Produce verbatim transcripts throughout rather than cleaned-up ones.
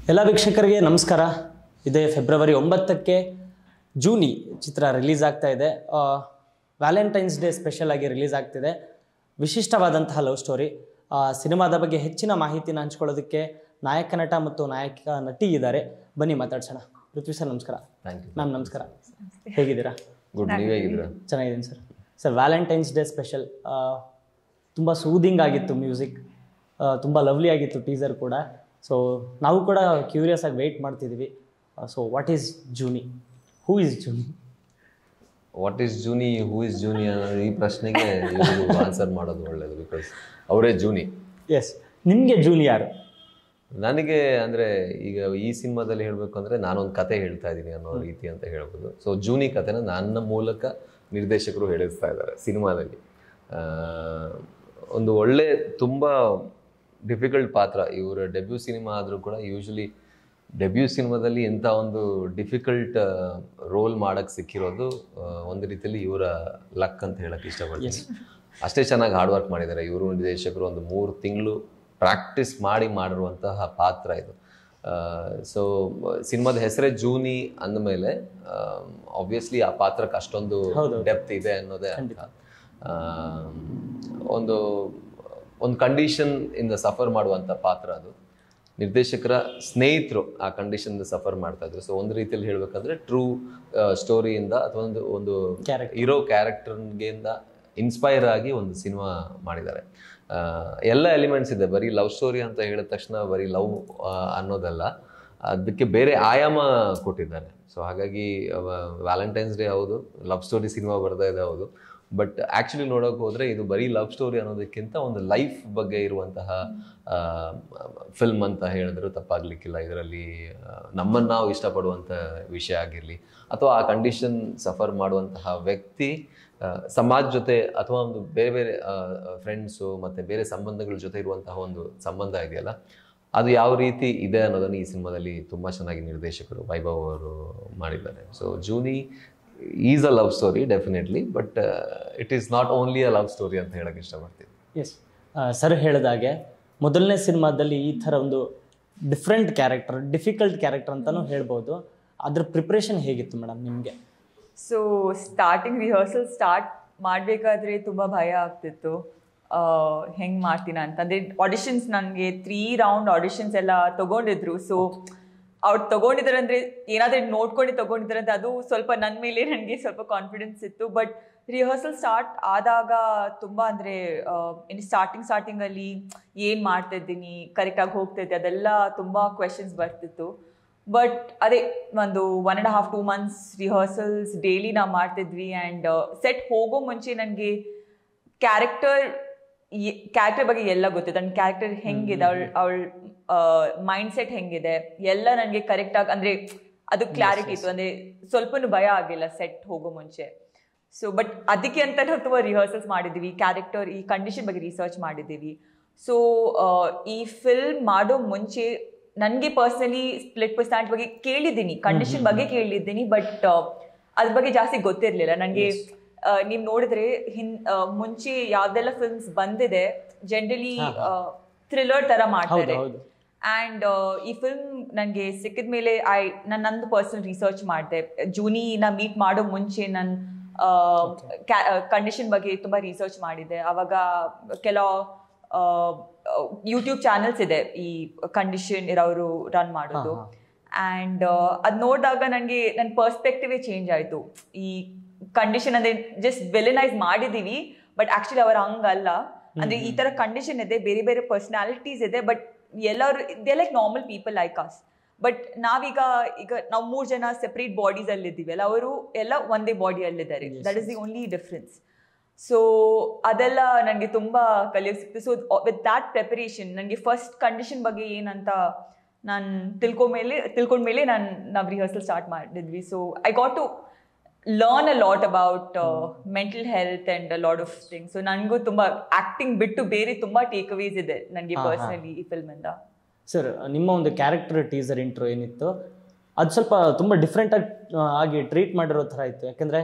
ಎಲ್ಲ ವೀಕ್ಷಕರಿಗೆ ನಮಸ್ಕಾರ. ಇದೇ ಫೆಬ್ರವರಿ ಒಂಬತ್ತಕ್ಕೆ ಜೂನಿ ಚಿತ್ರ ರಿಲೀಸ್ ಆಗ್ತಾ ಇದೆ. ವ್ಯಾಲೆಂಟೈನ್ಸ್ ಡೇ ಸ್ಪೆಷಲ್ ಆಗಿ ರಿಲೀಸ್ ಆಗ್ತಿದೆ. ವಿಶಿಷ್ಟವಾದಂತಹ ಲವ್ ಸ್ಟೋರಿ. ಸಿನಿಮಾದ ಬಗ್ಗೆ ಹೆಚ್ಚಿನ ಮಾಹಿತಿನ ಹಂಚ್ಕೊಳ್ಳೋದಕ್ಕೆ ನಾಯಕ ನಟ ಮತ್ತು ನಾಯಕ ನಟಿ ಇದ್ದಾರೆ. ಬನ್ನಿ ಮಾತಾಡ್ಸೋಣ. ಪೃಥ್ವಿ ಸರ್ ನಮಸ್ಕಾರ. ಮ್ಯಾಮ್ ನಮಸ್ಕಾರ, ಹೇಗಿದ್ದೀರಾ? ಗುಡ್, ನೀವು ಹೇಗಿದ್ದೀರಾ? ಚೆನ್ನಾಗಿದ್ದೀನಿ sir. Sir, valentine's day special ತುಂಬ ಸೂದಿಂಗ್ ಆಗಿತ್ತು, ಮ್ಯೂಸಿಕ್ ತುಂಬ ಲವ್ಲಿ ಆಗಿತ್ತು, ಟೀಸರ್ ಕೂಡ. ಸೊ ನಾವು ಕೂಡ ಕ್ಯೂರಿಯಸ್ ಆಗಿ ವೆಯ್ಟ್ ಮಾಡ್ತಿದ್ದೀವಿ. So what is Juni? Who is Juni? What is Juni, who is Juni ಅನ್ನೋ ಈ ಪ್ರಶ್ನೆಗೆ ಆನ್ಸರ್ ಮಾಡೋದು ಒಳ್ಳೆಯದು. ಬಿಕಾಸ್ ಅವರೇ ಜೂನಿ. ಎಸ್, ನಿಮಗೆ ಜೂನಿ ಯಾರು? ನನಗೆ ಅಂದರೆ ಈಗ ಈ ಸಿನಿಮಾದಲ್ಲಿ ಹೇಳಬೇಕು ಅಂದರೆ ನಾನೊಂದು ಕತೆ ಹೇಳ್ತಾ ಇದ್ದೀನಿ ಅನ್ನೋ ರೀತಿ ಅಂತ ಹೇಳ್ಬೋದು. ಸೊ ಜೂನಿ ಕತೆನ ನನ್ನ ಮೂಲಕ ನಿರ್ದೇಶಕರು ಹೇಳಿಸ್ತಾ ಇದ್ದಾರೆ ಸಿನಿಮಾದಲ್ಲಿ. ಒಂದು ಒಳ್ಳೆ ತುಂಬ ಡಿಫಿಕಲ್ಟ್ ಪಾತ್ರ. ಇವರ ಡೆಬ್ಯೂ ಸಿನಿಮಾ ಆದರೂ ಕೂಡ ಯೂಶ್ವಲಿ ಡೆಬ್ಯೂ ಸಿನಿಮಾದಲ್ಲಿ ಇಂಥ ಒಂದು ಡಿಫಿಕಲ್ಟ್ ರೋಲ್ ಮಾಡೋಕ್ಕೆ ಸಿಕ್ಕಿರೋದು ಒಂದು ರೀತಿಯಲ್ಲಿ ಇವರ ಲಕ್ ಅಂತ ಹೇಳಕ್ಕೆ ಇಷ್ಟಪಡ್ತೀನಿ. ಅಷ್ಟೇ ಚೆನ್ನಾಗಿ ಹಾರ್ಡ್ ವರ್ಕ್ ಮಾಡಿದ್ದಾರೆ ಇವರು ನಿರ್ದೇಶಕರು. ಒಂದು ಮೂರು ತಿಂಗಳು ಪ್ರಾಕ್ಟೀಸ್ ಮಾಡಿ ಮಾಡಿರುವಂತಹ ಪಾತ್ರ ಇದು. ಸೊ ಸಿನಿಮಾದ ಹೆಸರೇ ಜೂನಿ ಅಂದಮೇಲೆ ಆಬ್ವಿಯಸ್ಲಿ ಆ ಪಾತ್ರಕ್ಕೆ ಅಷ್ಟೊಂದು ಡೆಪ್ತ್ ಇದೆ ಅನ್ನೋದೇ ಅರ್ಥ. ಒಂದು ಒಂದು ಕಂಡೀಷನ್ ಇಂದ ಸಫರ್ ಮಾಡುವಂಥ ಪಾತ್ರ ಅದು. ನಿರ್ದೇಶಕರ ಸ್ನೇಹಿತರು ಆ ಕಂಡೀಷನ್ ಸಫರ್ ಮಾಡ್ತಾ ಇದ್ರು. ಸೊ ಒಂದು ರೀತಿಯಲ್ಲಿ ಹೇಳ್ಬೇಕಂದ್ರೆ ಟ್ರೂ ಸ್ಟೋರಿಯಿಂದ ಅಥವಾ ಒಂದು ಒಂದು ಹೀರೋ ಕ್ಯಾರೆಕ್ಟರ್ಗಿಂದ ಇನ್ಸ್ಪೈರ್ ಆಗಿ ಒಂದು ಸಿನಿಮಾ ಮಾಡಿದ್ದಾರೆ. ಎಲ್ಲ ಎಲಿಮೆಂಟ್ಸ್ ಇದೆ. ಬರೀ ಲವ್ ಸ್ಟೋರಿ ಅಂತ ಹೇಳಿದ ತಕ್ಷಣ ಬರೀ ಲವ್ ಅನ್ನೋದಲ್ಲ, ಅದಕ್ಕೆ ಬೇರೆ ಆಯಾಮ ಕೊಟ್ಟಿದ್ದಾರೆ. ಸೊ ಹಾಗಾಗಿ ವ್ಯಾಲೆಂಟೈನ್ಸ್ ಡೇ ಹೌದು, ಲವ್ ಸ್ಟೋರಿ ಸಿನಿಮಾ ಬರ್ತಾ ಇದೆ ಹೌದು, ಬಟ್ ಆ್ಯಕ್ಚುಲಿ ನೋಡೋಕೆ ಹೋದರೆ ಇದು ಬರೀ ಲವ್ ಸ್ಟೋರಿ ಅನ್ನೋದಕ್ಕಿಂತ ಒಂದು ಲೈಫ್ ಬಗ್ಗೆ ಇರುವಂತಹ ಫಿಲ್ಮ್ ಅಂತ ಹೇಳಿದ್ರು ತಪ್ಪಾಗಲಿಕ್ಕಿಲ್ಲ. ಇದರಲ್ಲಿ ನಮ್ಮನ್ನು ನಾವು ಇಷ್ಟಪಡುವಂಥ ವಿಷಯ ಆಗಿರಲಿ ಅಥವಾ ಆ ಕಂಡೀಷನ್ ಸಫರ್ ಮಾಡುವಂತಹ ವ್ಯಕ್ತಿ ಸಮಾಜ ಜೊತೆ ಅಥವಾ ಒಂದು ಬೇರೆ ಬೇರೆ ಫ್ರೆಂಡ್ಸು ಮತ್ತು ಬೇರೆ ಸಂಬಂಧಗಳ ಜೊತೆ ಇರುವಂತಹ ಒಂದು ಸಂಬಂಧ ಇದೆಯಲ್ಲ, ಅದು ಯಾವ ರೀತಿ ಇದೆ ಅನ್ನೋದನ್ನು ಈ ಸಿನಿಮಾದಲ್ಲಿ ತುಂಬ ಚೆನ್ನಾಗಿ ನಿರ್ದೇಶಕರು ವೈಭವ್ ಅವರು ಮಾಡಿದ್ದಾರೆ. So Juni is a love story definitely, but it is not only a love story ಅಂತ ಹೇಳಕ್ಕೆ ಇಷ್ಟಪಡ್ತೀನಿ. ಎಸ್ ಸರ್ ಹೇಳಿದಾಗೆ ಮೊದಲನೇ ಸಿನಿಮಾದಲ್ಲಿ ಈ ಥರ ಒಂದು ಡಿಫ್ರೆಂಟ್ ಕ್ಯಾರೆಕ್ಟರ್, ಡಿಫಿಕಲ್ಟ್ ಕ್ಯಾರೆಕ್ಟರ್ ಅಂತಲೂ ಹೇಳ್ಬೋದು. ಅದ್ರ ಪ್ರಿಪ್ರೇಷನ್ ಹೇಗಿತ್ತು ಮೇಡಮ್ ನಿಮಗೆ? ಸೊ ಸ್ಟಾರ್ಟಿಂಗ್ ರಿಹರ್ಸಲ್ ಸ್ಟಾರ್ಟ್ ಮಾಡಬೇಕಾದ್ರೆ ತುಂಬ ಭಯ ಆಗ್ತಿತ್ತು. ಹೆಂಗೆ ಮಾಡ್ತೀನ ಅಂತ. ಅಂದರೆ ಆಡಿಷನ್ಸ್ ನನಗೆ ತ್ರೀ ರೌಂಡ್ ಆಡಿಷನ್ಸ್ ಎಲ್ಲ ತೊಗೊಂಡಿದ್ರು. ಸೊ ಅವ್ರು ತೊಗೊಂಡಿದ್ದಾರೆ ಅಂದರೆ ಏನಾದರೂ ನೋಡ್ಕೊಂಡು ತೊಗೊಂಡಿದ್ದಾರೆ ಅಂತ ಅದು ಸ್ವಲ್ಪ ನನ್ನ ಮೇಲೆ ನನಗೆ ಸ್ವಲ್ಪ ಕಾನ್ಫಿಡೆನ್ಸ್ ಇತ್ತು. ಬಟ್ ರಿಹರ್ಸಲ್ ಸ್ಟಾರ್ಟ್ ಆದಾಗ ತುಂಬ ಅಂದರೆ ಇನ್ನು ಸ್ಟಾರ್ಟಿಂಗ್ ಸ್ಟಾರ್ಟಿಂಗಲ್ಲಿ ಏನು ಮಾಡ್ತಾ ಇದ್ದೀನಿ, ಕರೆಕ್ಟಾಗಿ ಹೋಗ್ತಾಯಿದ್ದೆ, ಅದೆಲ್ಲ ತುಂಬ ಕ್ವೆಶನ್ಸ್ ಬರ್ತಿತ್ತು. ಬಟ್ ಅದೇ ಒಂದು one and half two months rehearsals daily ನಾವು ಮಾಡ್ತಿದ್ವಿ. ಆ್ಯಂಡ್ ಸೆಟ್ ಹೋಗೋ ಮುಂಚೆ ನನಗೆ ಕ್ಯಾರೆಕ್ಟರ್ ಕ್ಯಾರೆಕ್ಟರ್ ಬಗ್ಗೆ ಎಲ್ಲ ಗೊತ್ತಿದೆ. ನನ್ನ ಕ್ಯಾರೆಕ್ಟರ್ ಹೆಂಗಿದೆ, ಅವಳು ಅವಳ ಮೈಂಡ್ ಸೆಟ್ ಹೆಂಗಿದೆ ಎಲ್ಲ ನನಗೆ ಕರೆಕ್ಟಾಗಿ ಅಂದರೆ ಅದು ಕ್ಲಾರಿಟಿ ಇತ್ತು. ಅಂದರೆ ಸ್ವಲ್ಪನೂ ಭಯ ಆಗಿಲ್ಲ ಸೆಟ್ ಹೋಗೋ ಮುಂಚೆ. ಸೊ ಬಟ್ ಅದಕ್ಕೆ ಅಂತ ನಾವು ತುಂಬ ರಿಹರ್ಸಲ್ಸ್ ಮಾಡಿದ್ದೀವಿ. ಕ್ಯಾರೆಕ್ಟರ್ ಈ ಕಂಡೀಷನ್ ಬಗ್ಗೆ ರಿಸರ್ಚ್ ಮಾಡಿದ್ದೀವಿ. ಸೊ ಈ ಫಿಲ್ಮ್ ಮಾಡೋ ಮುಂಚೆ ನನಗೆ ಪರ್ಸ್ನಲಿ ಸ್ಪ್ಲಿಟ್ ಪರ್ಸನಾಲಿಟಿ ಬಗ್ಗೆ ಕೇಳಿದ್ದೀನಿ, ಕಂಡೀಷನ್ ಬಗ್ಗೆ ಕೇಳಿದ್ದೀನಿ, ಬಟ್ ಅದ್ರ ಬಗ್ಗೆ ಜಾಸ್ತಿ ಗೊತ್ತಿರಲಿಲ್ಲ ನನಗೆ. ನೀವು ನೋಡಿದ್ರೆ ಹಿನ್ ಮುಂಚೆ ಯಾವ್ದೆಲ್ಲ ಫಿಲ್ಮ್ಸ್ ಬಂದಿದೆ ಜನರಲಿ ಥ್ರಿಲ್ಲರ್ ತರ ಮಾಡ್ತಾರೆ. ಆ್ಯಂಡ್ ಈ ಫಿಲ್ಮ್ ನನಗೆ ಸಿಕ್ಕಿದ ಮೇಲೆ ಐ ನಾನು ನಂದು ಪರ್ಸನಲ್ ರಿಸರ್ಚ್ ಮಾಡಿದೆ. ಜೂನಿನ ಮೀಟ್ ಮಾಡೋ ಮುಂಚೆ ನಾನು ಕಂಡೀಷನ್ ಬಗ್ಗೆ ತುಂಬ ರಿಸರ್ಚ್ ಮಾಡಿದ್ದೆ. ಆವಾಗ ಕೆಲವು ಯೂಟ್ಯೂಬ್ ಚಾನಲ್ಸ್ ಇದೆ ಈ ಕಂಡೀಷನ್ ಇರೋರು ರನ್ ಮಾಡೋದು. ಆ್ಯಂಡ್ ಅದು ನೋಡಿದಾಗ ನನಗೆ ನನ್ನ ಪರ್ಸ್ಪೆಕ್ಟಿವೇ ಚೇಂಜ್ ಆಯಿತು. ಈ ಕಂಡೀಷನ್ ಅಂದರೆ ಜಸ್ಟ್ ವಿಲನೈಸ್ ಮಾಡಿದ್ದೀವಿ, ಬಟ್ ಆ್ಯಕ್ಚುಲಿ ಅವರ ಹಂಗಲ್ಲ. ಅಂದರೆ ಈ ಥರ ಕಂಡೀಷನ್ ಇದೆ, ಬೇರೆ ಬೇರೆ ಪರ್ಸನಾಲಿಟೀಸ್ ಇದೆ, ಬಟ್ ಎಲ್ಲರೂ they like normal people like us. But ನಾವೀಗ ಈಗ ನಾವು ಮೂರು ಜನ ಸೆಪ್ರೇಟ್ ಬಾಡೀಸಲ್ಲಿ ಇದ್ದೀವಿ ಅಲ್ಲ, ಅವರು ಎಲ್ಲ ಒಂದೇ ಬಾಡಿಯಲ್ಲಿದ್ದಾರೆ. That is the only difference. So ಅದೆಲ್ಲ ನನಗೆ ತುಂಬ ಕಲಿಯೋಕೆ ಸಿಕ್ತು. ಸೊ ವಿತ್ ದ್ಯಾಟ್ ಪ್ರಿಪರೇಷನ್ ನನಗೆ ಫಸ್ಟ್ ಕಂಡೀಷನ್ ಬಗ್ಗೆ ಏನಂತ ನಾನು ತಿಳ್ಕೊಂಡ್ಮೇಲೆ ತಿಳ್ಕೊಂಡ್ಮೇಲೆ ನಾನು ನಾವು ರಿಹರ್ಸಲ್ ಸ್ಟಾರ್ಟ್ ಮಾಡಿದ್ವಿ. So I got to learn a lot about mental health and a lot of things. So ನನಗೂ ತುಂಬ ಆ್ಯಕ್ಟಿಂಗ್ ಬಿಟ್ಟು ಬೇರೆ ತುಂಬ ಟೇಕ್ ಅವೇಸ್ ಇದೆ ನನಗೆ ಪರ್ಸ್ನಲಿ ಈ ಫಿಲ್ಮಿಂದ. ಸರ್, ನಿಮ್ಮ ಒಂದು ಕ್ಯಾರೆಕ್ಟರ್ ಟೀಸರ್ ಇಂಟ್ರೋ ಏನಿತ್ತು ಅದು ಸ್ವಲ್ಪ ತುಂಬ ಡಿಫ್ರೆಂಟಾಗಿ ಆಗಿ ಟ್ರೀಟ್ ಮಾಡಿರೋ ಥರ ಇತ್ತು. ಯಾಕೆಂದರೆ